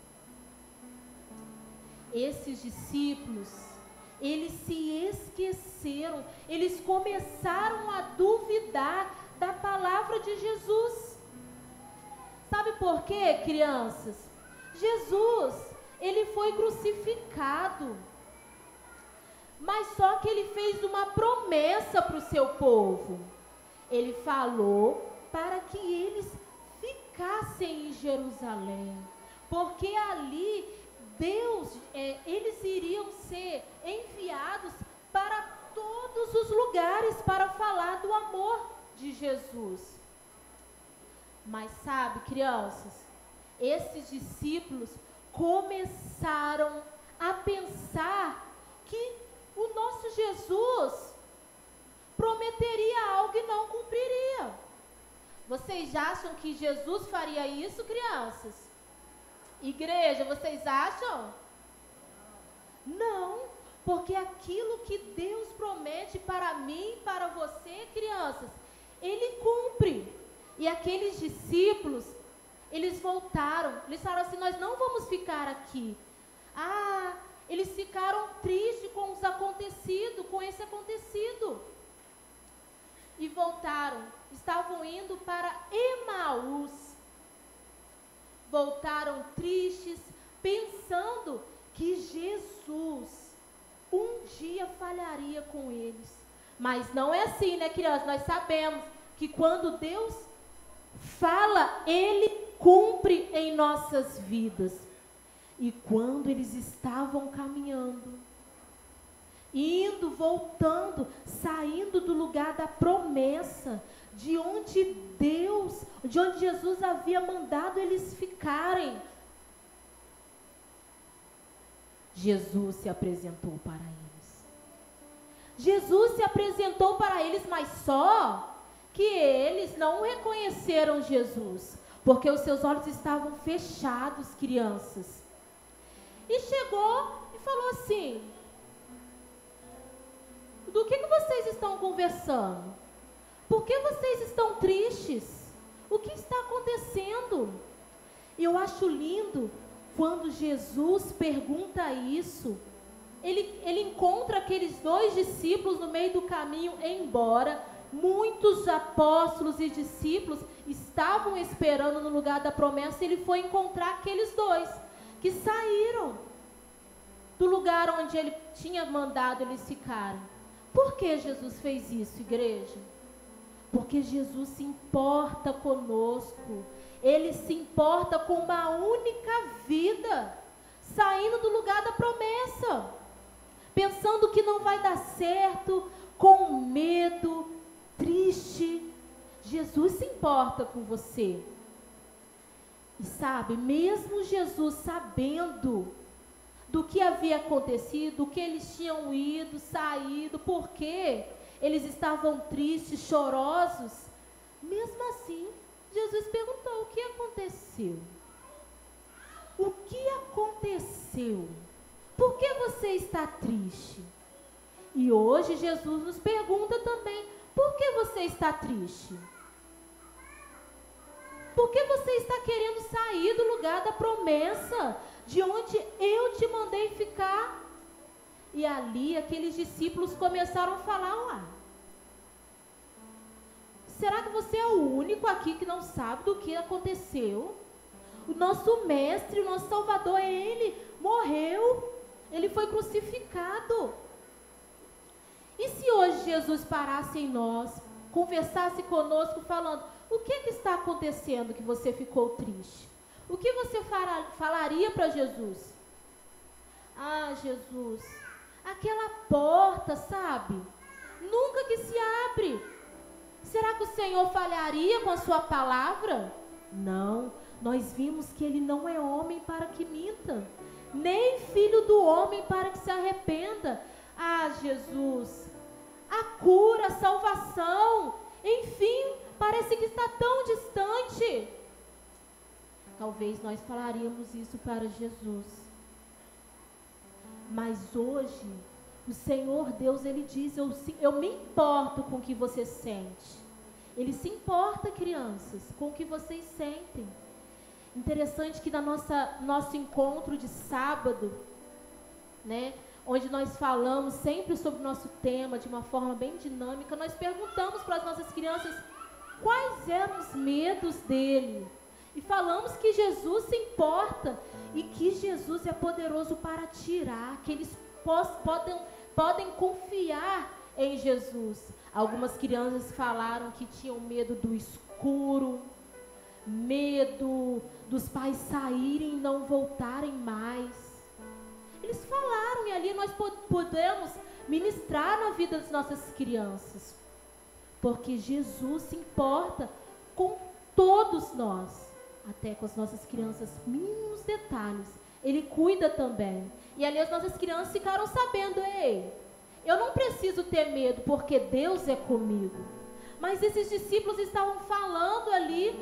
Esses discípulos, eles se esqueceram, eles começaram a duvidar da palavra de Jesus. Sabe por quê, crianças? Jesus, ele foi crucificado, mas só que ele fez uma promessa para o seu povo. Ele falou para que eles ficassem em Jerusalém, porque ali eles iriam ser enviados para todos os lugares para falar do amor de Jesus. Mas sabe, crianças, esses discípulos começaram a pensar que o nosso Jesus prometeria algo e não cumpriria. Vocês acham que Jesus faria isso, crianças? Igreja, vocês acham? Não, porque aquilo que Deus promete para mim, para você, crianças, Ele cumpre. E aqueles discípulos, eles voltaram, eles falaram assim, nós não vamos ficar aqui. Ah, eles ficaram tristes com esse acontecido. E voltaram, estavam indo para Emaús. Voltaram tristes, pensando que Jesus um dia falharia com eles. Mas não é assim, né, crianças? Nós sabemos que quando Deus fala, Ele cumpre em nossas vidas. E quando eles estavam caminhando, indo, voltando, saindo do lugar da promessa, de onde Jesus havia mandado eles ficarem, Jesus se apresentou para eles. Jesus se apresentou para eles, mas só que eles não reconheceram Jesus, porque os seus olhos estavam fechados, crianças. E chegou e falou assim, do que vocês estão conversando? Por que vocês estão tristes? O que está acontecendo? Eu acho lindo quando Jesus pergunta isso. Ele encontra aqueles dois discípulos no meio do caminho, embora muitos apóstolos e discípulos estavam esperando no lugar da promessa, ele foi encontrar aqueles dois que saíram do lugar onde ele tinha mandado eles ficarem. Por que Jesus fez isso, igreja? Porque Jesus se importa conosco. Ele se importa com uma única vida, saindo do lugar da promessa, pensando que não vai dar certo, com medo, triste. Jesus se importa com você. E sabe, mesmo Jesus sabendo do que havia acontecido, do que eles tinham ido, saído, porque eles estavam tristes, chorosos. Mesmo assim, Jesus perguntou: o que aconteceu? O que aconteceu? Por que você está triste? E hoje Jesus nos pergunta também: por que você está triste? Por que você está querendo sair do lugar da promessa, de onde eu te mandei ficar? E ali aqueles discípulos começaram a falar: ué, será que você é o único aqui que não sabe do que aconteceu? O nosso mestre, o nosso Salvador, ele morreu, ele foi crucificado. E se hoje Jesus parasse em nós, conversasse conosco falando: o que está acontecendo que você ficou triste? O que você falaria para Jesus? Ah, Jesus, aquela porta, sabe? Nunca que se abre. Será que o Senhor falharia com a sua palavra? Não, nós vimos que ele não é homem para que minta, nem filho do homem para que se arrependa. Ah, Jesus, a cura, a salvação, enfim, parece que está tão distante. Talvez nós falaríamos isso para Jesus. Mas hoje, o Senhor Deus, ele diz: eu me importo com o que você sente. Ele se importa, crianças, com o que vocês sentem. Interessante que na nosso encontro de sábado, né, onde nós falamos sempre sobre o nosso tema de uma forma bem dinâmica, nós perguntamos para as nossas crianças quais eram os medos dele. E falamos que Jesus se importa e que Jesus é poderoso para tirar, que eles podem confiar em Jesus. Algumas crianças falaram que tinham medo do escuro, medo dos pais saírem e não voltarem mais. Eles falaram, e ali nós podemos ministrar na vida das nossas crianças, porque Jesus se importa com todos nós, até com as nossas crianças, mínimos detalhes, ele cuida também. E ali as nossas crianças ficaram sabendo: ei, eu não preciso ter medo, porque Deus é comigo. Mas esses discípulos estavam falando ali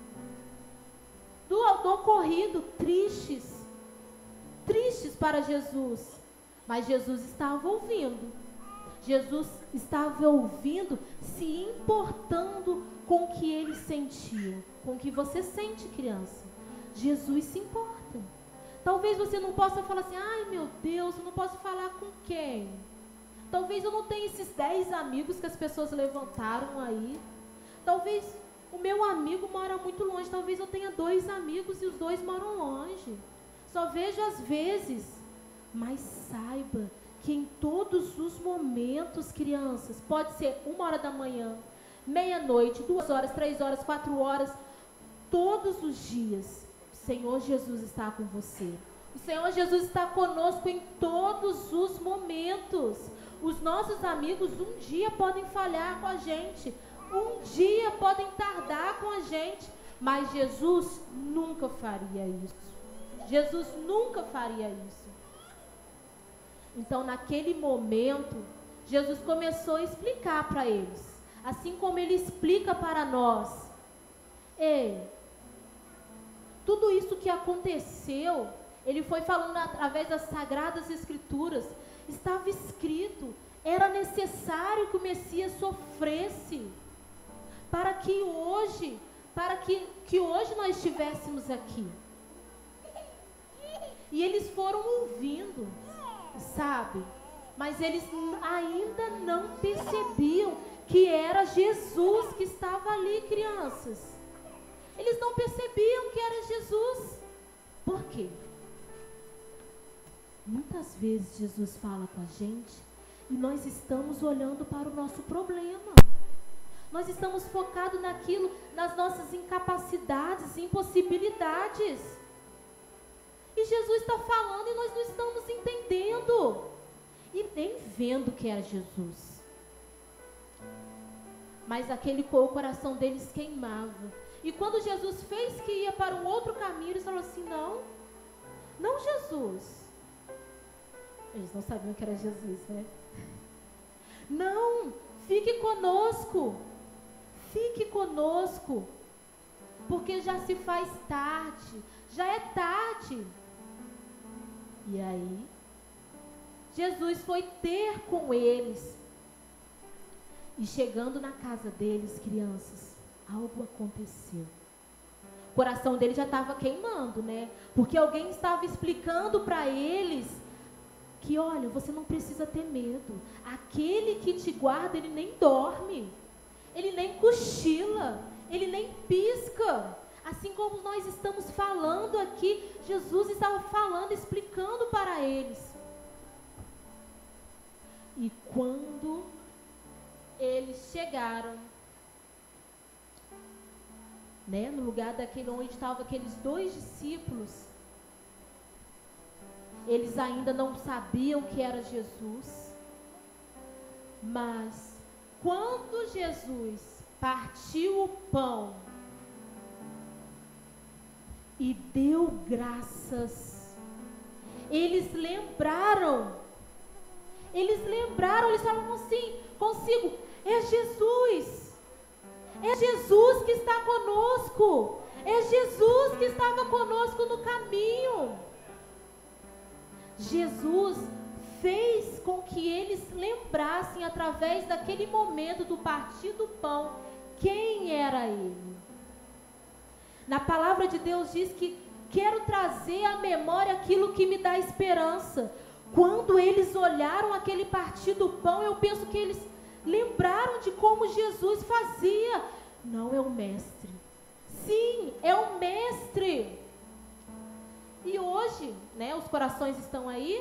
do ocorrido, tristes para Jesus. Mas Jesus estava ouvindo. Jesus estava ouvindo, se importando com o que eles sentiam, com o que você sente, criança. Jesus se importa. Talvez você não possa falar assim: ai meu Deus, eu não posso falar com quem? Talvez eu não tenha esses 10 amigos que as pessoas levantaram aí. Talvez o meu amigo mora muito longe. Talvez eu tenha 2 amigos e os 2 moram longe. Só vejo às vezes. Mas saiba que em todos os momentos, crianças, pode ser 1h da manhã, meia-noite, 2 horas, 3 horas, 4 horas, todos os dias, o Senhor Jesus está com você. O Senhor Jesus está conosco em todos os momentos. Os nossos amigos um dia podem falhar com a gente, um dia podem tardar com a gente, mas Jesus nunca faria isso. Jesus nunca faria isso. Então, naquele momento, Jesus começou a explicar para eles, assim como ele explica para nós: ei, tudo isso que aconteceu, ele foi falando através das Sagradas Escrituras, estava escrito, era necessário que o Messias sofresse, para que hoje nós estivéssemos aqui. E eles foram ouvindo, sabe? Mas eles ainda não percebiam que era Jesus que estava ali, crianças. Eles não percebiam que era Jesus. Por quê? Muitas vezes Jesus fala com a gente e nós estamos olhando para o nosso problema. Nós estamos focados naquilo, nas nossas incapacidades, impossibilidades. E Jesus está falando e nós não estamos entendendo. E nem vendo que era Jesus. Mas o coração deles queimava. E quando Jesus fez que ia para um outro caminho, eles falaram assim: não, Jesus, Eles não sabiam que era Jesus, né? Não, fique conosco. Fique conosco. Porque já se faz tarde. Já é tarde. E aí, Jesus foi ter com eles. E chegando na casa deles, crianças, algo aconteceu. O coração deles já estava queimando, né? Porque alguém estava explicando para eles que, olha, você não precisa ter medo. Aquele que te guarda, ele nem dorme. Ele nem cochila. Ele nem pisca. Assim como nós estamos falando aqui, Jesus estava falando, explicando para eles. E quando eles chegaram, né, no lugar daquele onde estavam aqueles 2 discípulos, eles ainda não sabiam que era Jesus, mas quando Jesus partiu o pão e deu graças, eles lembraram, eles falaram assim consigo, é Jesus que está conosco, é Jesus que estava conosco no caminho. Jesus fez com que eles lembrassem, através daquele momento do partir do pão, quem era Ele. Na palavra de Deus diz que quero trazer à memória aquilo que me dá esperança. Quando eles olharam aquele partir do pão, eu penso que eles lembraram de como Jesus fazia. Não, é o Mestre. Sim, é o Mestre. E hoje, né, os corações estão aí.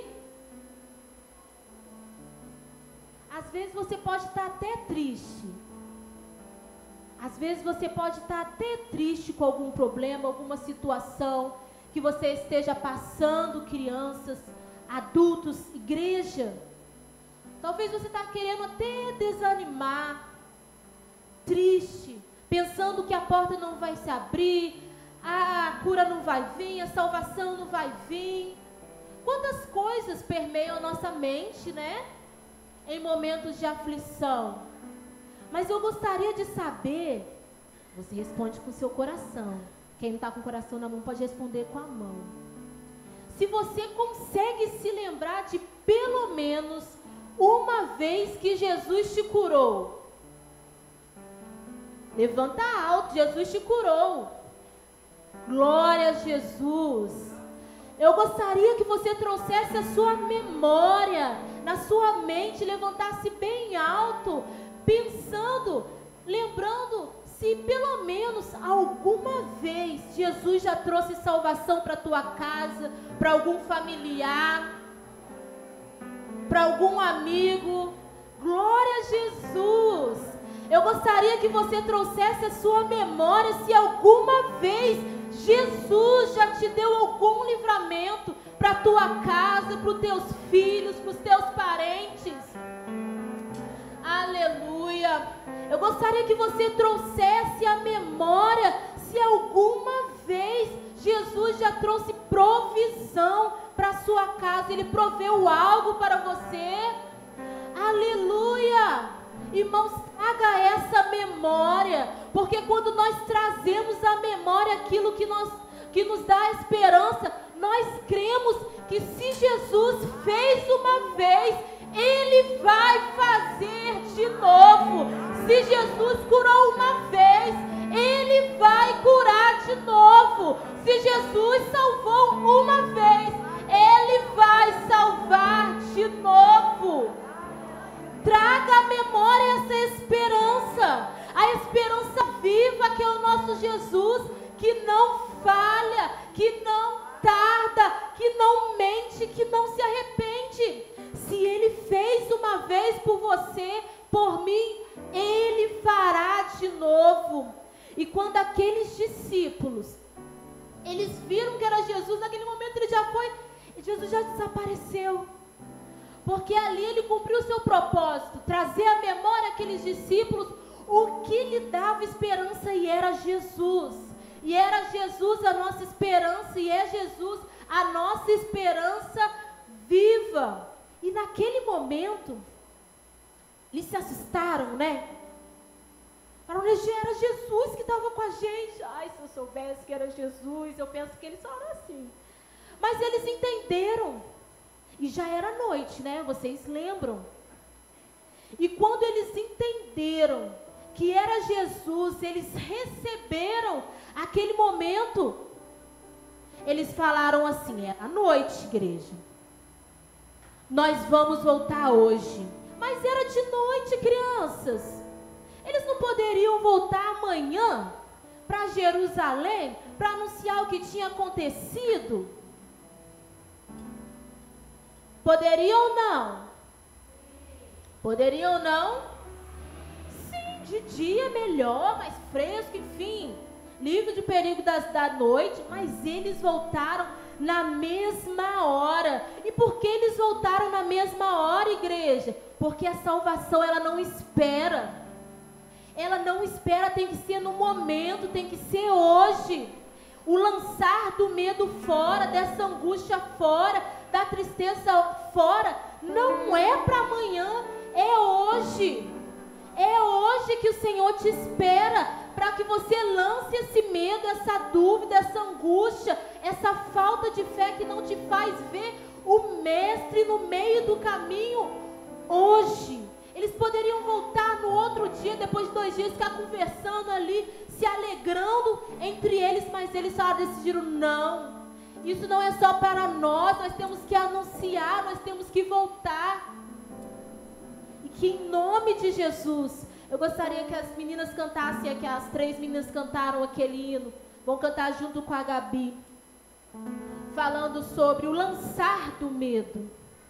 Às vezes você pode estar até triste. Às vezes você pode estar até triste com algum problema, alguma situação que você esteja passando, crianças, adultos, igreja. Talvez você está querendo até desanimar, triste, pensando que a porta não vai se abrir, a cura não vai vir, a salvação não vai vir. Quantas coisas permeiam a nossa mente, né? Em momentos de aflição. Mas eu gostaria de saber, você responde com o seu coração. Quem não está com o coração na mão pode responder com a mão. Se você consegue se lembrar de pelo menos uma vez que Jesus te curou. Levanta alto, Jesus te curou. Glória a Jesus. Eu gostaria que você trouxesse a sua memória, na sua mente, levantasse bem alto, pensando, lembrando se pelo menos alguma vez Jesus já trouxe salvação para a tua casa, para algum familiar, para algum amigo. Glória a Jesus. Eu gostaria que você trouxesse a sua memória se alguma vez Jesus já te deu algum livramento para a tua casa, para os teus filhos, para os teus parentes. Aleluia. Eu gostaria que você trouxesse a memória se alguma vez Jesus já trouxe provisão para a sua casa. Ele proveu algo para você. Aleluia. Irmãos, traga essa memória, porque quando nós trazemos à memória aquilo que nos dá esperança, nós cremos que se Jesus fez uma vez, Ele vai fazer de novo. Se Jesus curou uma vez, Ele vai curar de novo. Se Jesus salvou uma vez, Ele vai salvar de novo. Traga à memória essa esperança, a esperança viva que é o nosso Jesus, que não falha, que não tarda, que não mente, que não se arrepende. Se Ele fez uma vez por você, por mim, Ele fará de novo. E quando aqueles discípulos, eles viram que era Jesus, naquele momento ele já foi, Jesus já desapareceu. Porque ali ele cumpriu o seu propósito, trazer à memória aqueles discípulos o que lhe dava esperança, e era Jesus. E era Jesus a nossa esperança, e é Jesus a nossa esperança viva. E naquele momento, eles se assustaram, né? Falaram, era Jesus que estava com a gente. Ai, se eu soubesse que era Jesus, eu penso que eles falaram assim. Mas eles entenderam. E já era noite, né? Vocês lembram? E quando eles entenderam que era Jesus, eles receberam aquele momento. Eles falaram assim, era noite, igreja. Nós vamos voltar hoje. Mas era de noite, crianças. Eles não poderiam voltar amanhã para Jerusalém para anunciar o que tinha acontecido? Poderiam ou não? Poderiam ou não? Sim, de dia melhor, mais fresco, enfim. Livre de perigo da noite, mas eles voltaram na mesma hora. E por que eles voltaram na mesma hora, igreja? Porque a salvação, ela não espera. Ela não espera, tem que ser no momento, tem que ser hoje. O lançar do medo fora, dessa angústia fora, da tristeza fora, não é para amanhã, é hoje. É hoje que o Senhor te espera, para que você lance esse medo, essa dúvida, essa angústia, essa falta de fé que não te faz ver o Mestre no meio do caminho hoje. Eles poderiam voltar no outro dia, depois de 2 dias, ficar conversando ali, se alegrando entre eles, mas eles só decidiram, não, isso não é só para nós temos que anunciar, nós temos que voltar. E que em nome de Jesus, eu gostaria que as meninas cantassem aqui, as 3 meninas cantaram aquele hino, vão cantar junto com a Gabi, falando sobre o lançar do medo.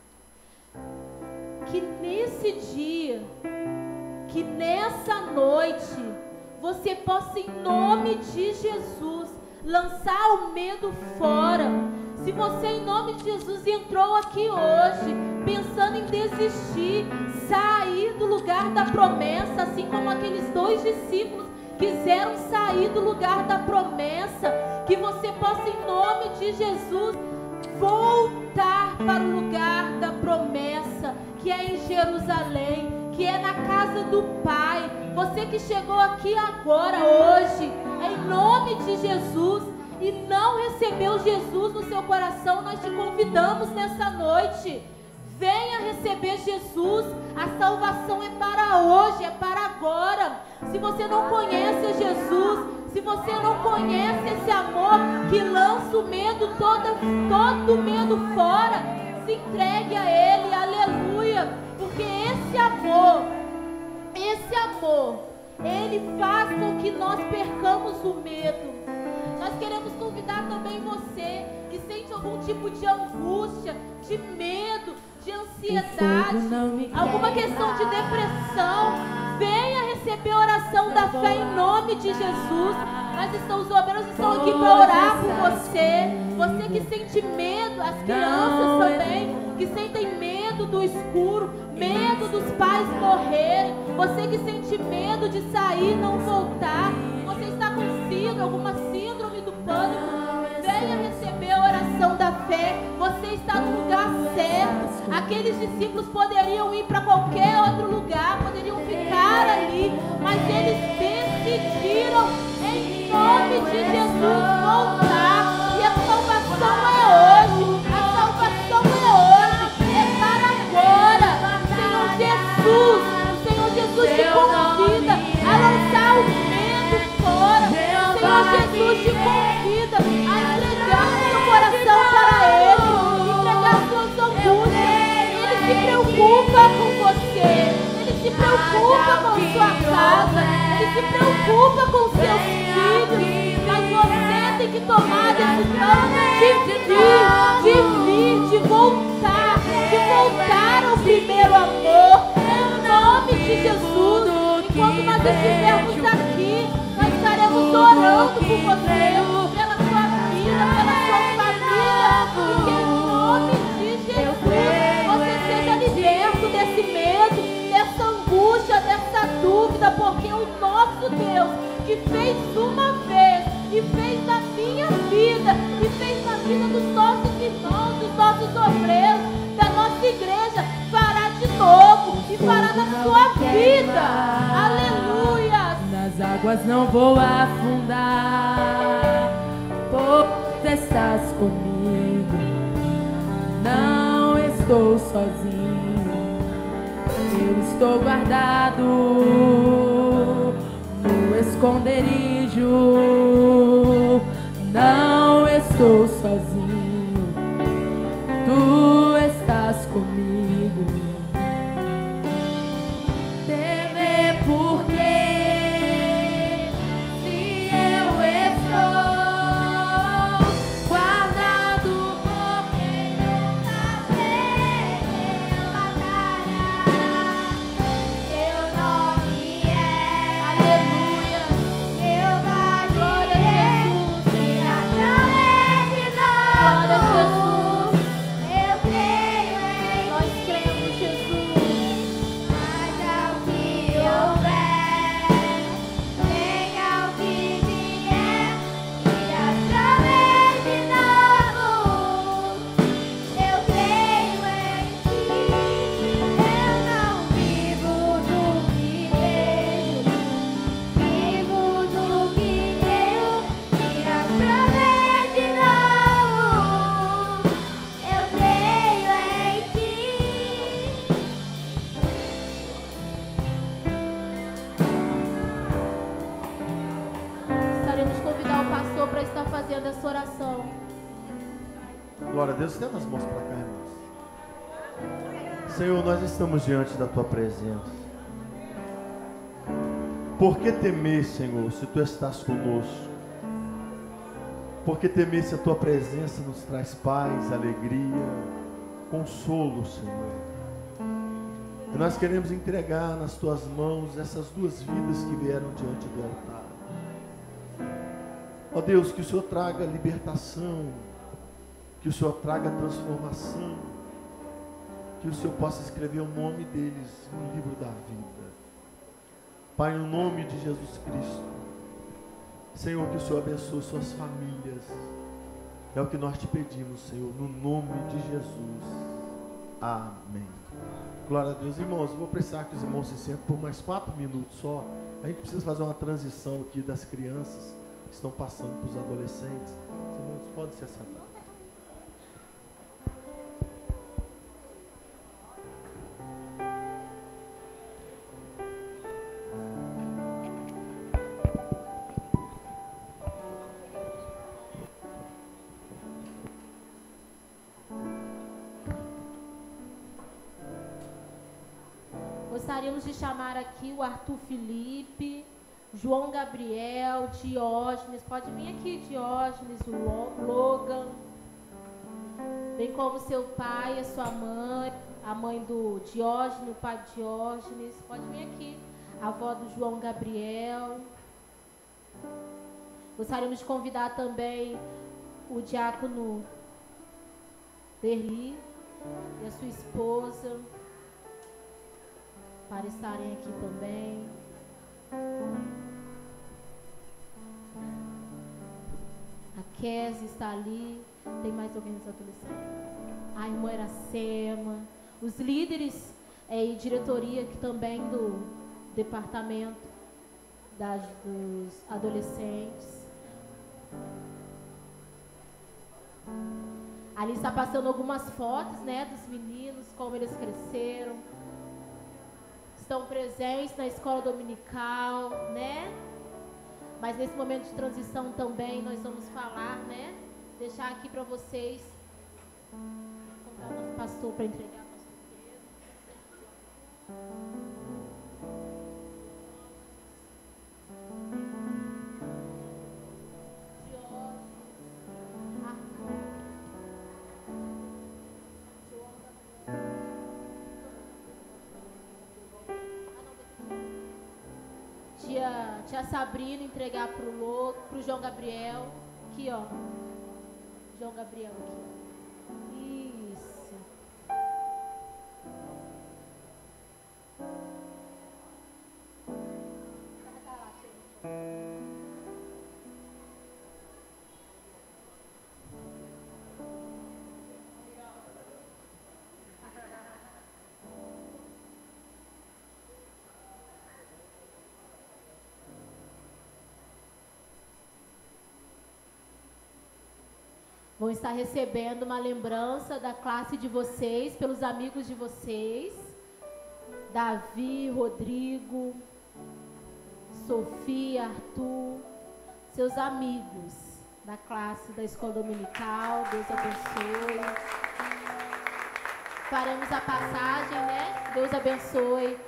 Que nesse dia, que nessa noite, você possa, em nome de Jesus, lançar o medo fora. Se você, em nome de Jesus, entrou aqui hoje, pensando em desistir, sair do lugar da promessa, assim como aqueles 2 discípulos quiseram sair do lugar da promessa, que você possa, em nome de Jesus, voltar para o lugar da promessa, que é em Jerusalém, que é na casa do Pai. Você que chegou aqui agora, hoje, em nome de Jesus, e não recebeu Jesus no seu coração, nós te convidamos nessa noite. Venha receber Jesus. A salvação é para hoje, é para agora. Se você não conhece Jesus, se você não conhece esse amor que lança o medo, todo medo fora, se entregue a Ele, aleluia, porque esse amor, Ele faz com que nós percamos o medo. Nós queremos convidar também você que sente algum tipo de angústia, de medo, de ansiedade, alguma questão de depressão, venha receber a oração da fé em nome de Jesus. Os obreiros estão aqui para orar por você. Você que sente medo, as crianças também, que sentem medo do escuro, medo dos pais morrerem, você que sente medo de sair e não voltar, você está com alguma síndrome do pânico, venha receber a oração da fé. Você está no lugar certo. Aqueles discípulos poderiam ir para qualquer outro lugar, poderiam ficar ali, mas eles decidiram, em nome de Jesus, voltar. E a salvação é hoje, a salvação é hoje, é para agora. O Senhor Jesus te convida a lançar o medo fora. O Senhor Jesus te convida a entregar seu coração para Ele, entregar suas angústias. Ele se preocupa com você, Ele se preocupa com sua casa, Ele se preocupa com seus filhos, mas você tem que tomar a decisão de vir, de voltar ao primeiro amor, em nome de Jesus. Enquanto nós estivermos aqui, nós estaremos orando por você, pela sua vida, pela sua família, porque em nome de Jesus você seja liberto desse medo, dessa angústia, dessa dúvida, porque o nosso Deus, que fez uma vez e fez na minha vida e fez na vida dos nossos irmãos, dos nossos obreiros, da nossa igreja, e fará na sua vida. Aleluia. Nas águas não vou afundar, pois estás comigo. Não estou sozinho, eu estou guardado no esconderijo. Não estou sozinho, tu estás comigo. Temer por quê? Se eu estou guardado por quem nunca perdeu batalha. Teu nome é aleluia. Meu Pai, Jesus, que através de nós, eu creio em nós cremos, Jesus. Haja o que houver, venha o que vier, e através de nós, eu creio em ti. Eu não vivo do que vejo, vivo do que creio, e através de nós, eu creio em ti. Gostaríamos de convidar o pastor para estar fazendo essa oração. Glória a Deus, estenda as mãos para cá, irmãos. Senhor, nós estamos diante da tua presença. Por que temer, Senhor, se tu estás conosco? Por que temer se a tua presença nos traz paz, alegria, consolo, Senhor? E nós queremos entregar nas tuas mãos essas duas vidas que vieram diante do altar. Ó Deus, que o Senhor traga libertação, que o Senhor traga transformação, que o Senhor possa escrever o nome deles no livro da vida. Pai, no nome de Jesus Cristo, Senhor, que o Senhor abençoe suas famílias. É o que nós te pedimos, Senhor, no nome de Jesus. Amém. Glória a Deus. Irmãos, eu vou precisar que os irmãos se sentem por mais 4 minutos só. A gente precisa fazer uma transição aqui das crianças que estão passando para os adolescentes. Os irmãos podem se assentar. Gostaríamos de chamar aqui o Arthur Felipe, João Gabriel, Diógenes. Pode vir aqui, Diógenes, o Logan. Bem como seu pai, a sua mãe, a mãe do Diógenes, o pai de Diógenes. Pode vir aqui, a avó do João Gabriel. Gostaríamos de convidar também o diácono Derli e a sua esposa para estarem aqui também. A Kézia está ali. Tem mais alguém nos adolescentes? A irmã Iracema. Os líderes e diretoria aqui também do departamento dos adolescentes. Ali está passando algumas fotos, né, dos meninos, como eles cresceram. Estão presentes na escola dominical, né? Mas nesse momento de transição também nós vamos falar, né? Deixar aqui para vocês contar o nosso pastor para entregar o pastor Tia Sabrina entregar pro João Gabriel. Aqui, ó. João Gabriel aqui. Isso. vão estar recebendo uma lembrança da classe de vocês, pelos amigos de vocês, Davi, Rodrigo, Sofia, Arthur, seus amigos da classe da escola dominical. Deus abençoe. Faremos a passagem, né? Deus abençoe.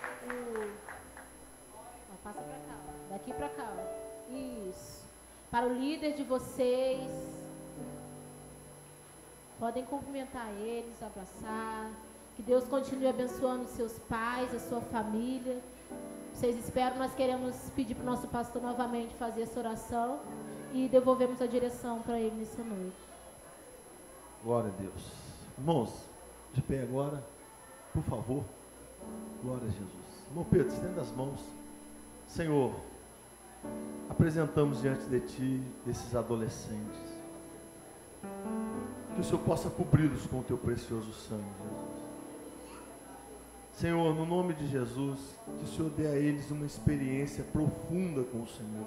Passa pra cá, ó. Daqui pra cá, ó. Isso. Para o líder de vocês. Podem cumprimentar eles, abraçar. Que Deus continue abençoando os seus pais, a sua família. Vocês esperam, nós queremos pedir para o nosso pastor novamente fazer essa oração e devolvemos a direção para ele nessa noite. Glória a Deus. Irmãos, de pé agora, por favor. Glória a Jesus. Irmão Pedro, estenda as mãos. Senhor, apresentamos diante de Ti esses adolescentes. Que o Senhor possa cobri-los com o Teu precioso sangue, Jesus. Senhor, no nome de Jesus, que o Senhor dê a eles uma experiência profunda com o Senhor.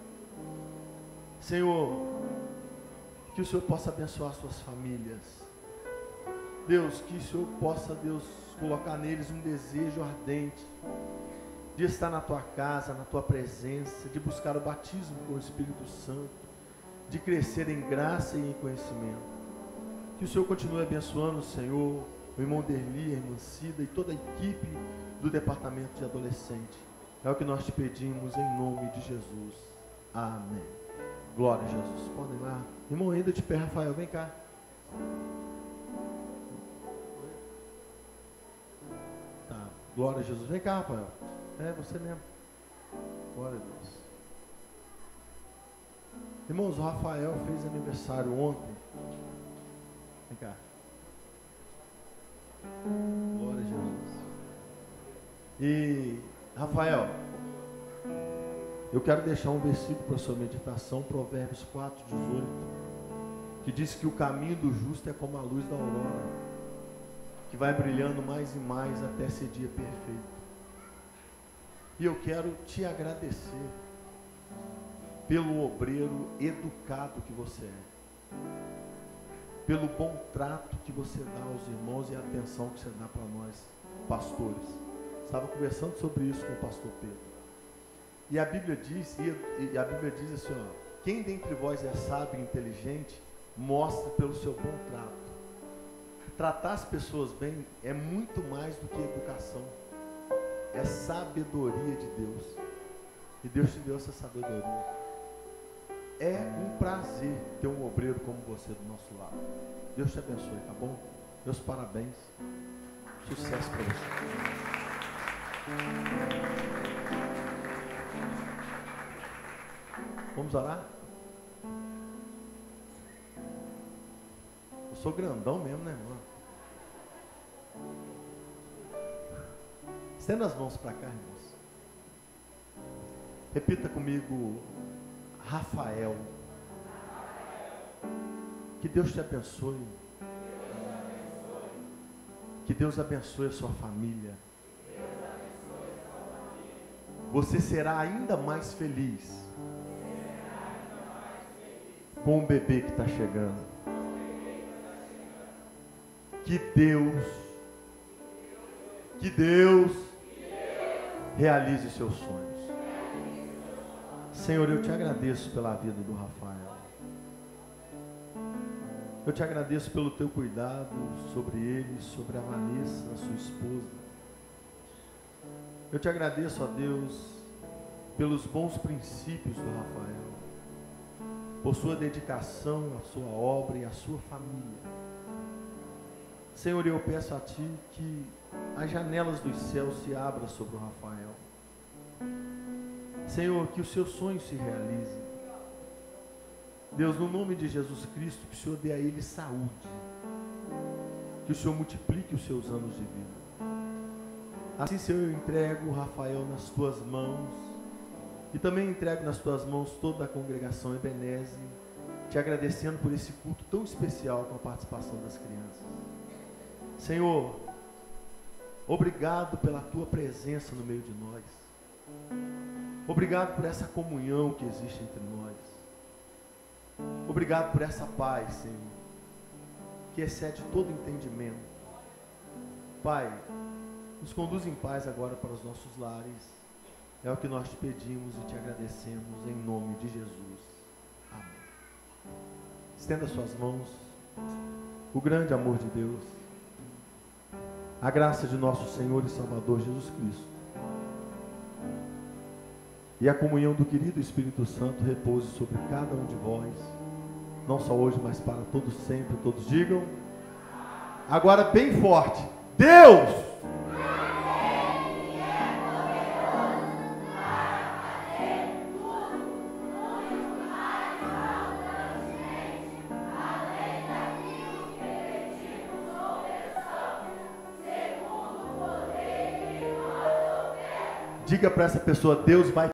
Senhor, que o Senhor possa abençoar suas famílias. Deus, que o Senhor possa, Deus, colocar neles um desejo ardente de estar na Tua casa, na Tua presença, de buscar o batismo com o Espírito Santo, de crescer em graça e em conhecimento. Que o Senhor continue abençoando, Senhor, o irmão Derli, a irmã Cida e toda a equipe do departamento de adolescente. É o que nós te pedimos em nome de Jesus. Amém. Glória a Jesus. Podem ir lá. Irmão, ainda de pé, Rafael, vem cá. Tá. Glória a Jesus. Vem cá, Rafael. É, você mesmo. Glória a Deus. Irmãos, o Rafael fez aniversário ontem. Vem cá. Glória a Jesus. E, Rafael, eu quero deixar um versículo para a sua meditação, Provérbios 4:18, que diz que o caminho do justo é como a luz da aurora, que vai brilhando mais e mais até ser dia perfeito. E eu quero te agradecer pelo obreiro educado que você é, pelo bom trato que você dá aos irmãos e a atenção que você dá para nós, pastores. Estava conversando sobre isso com o pastor Pedro. E a Bíblia diz, assim, ó, quem dentre vós é sábio e inteligente, mostra pelo seu bom trato. Tratar as pessoas bem é muito mais do que educação. É sabedoria de Deus. E Deus te deu essa sabedoria. É um prazer ter um obreiro como você do nosso lado. Deus te abençoe, tá bom? Meus parabéns. Sucesso para você. Vamos orar? Eu sou grandão mesmo, né, irmão? Estenda as mãos para cá, irmãos. Repita comigo, Rafael. Que Deus te abençoe. Que Deus abençoe a sua família. Você será ainda mais feliz com o bebê que está chegando. Que Deus realize os seus sonhos. Senhor, eu te agradeço pela vida do Rafael. Eu te agradeço pelo teu cuidado sobre ele, sobre a Vanessa, a sua esposa. Eu te agradeço, ó Deus, pelos bons princípios do Rafael, por sua dedicação à sua obra e à sua família. Senhor, eu peço a Ti que as janelas dos céus se abram sobre o Rafael. Senhor, que os seus sonhos se realizem. Deus, no nome de Jesus Cristo, que o Senhor dê a ele saúde. Que o Senhor multiplique os seus anos de vida. Assim, Senhor, eu entrego o Rafael nas Tuas mãos. E também entrego nas Tuas mãos toda a congregação Ebenezer, te agradecendo por esse culto tão especial com a participação das crianças. Senhor, obrigado pela Tua presença no meio de nós. Obrigado por essa comunhão que existe entre nós. Obrigado por essa paz, Senhor, que excede todo entendimento. Pai, nos conduz em paz agora para os nossos lares. É o que nós te pedimos e te agradecemos em nome de Jesus. Amém. Estenda suas mãos. O grande amor de Deus, a graça de nosso Senhor e Salvador Jesus Cristo e a comunhão do querido Espírito Santo repouse sobre cada um de vós, não só hoje, mas para todos sempre. Todos digam agora bem forte: Deus! Diga para essa pessoa: Deus vai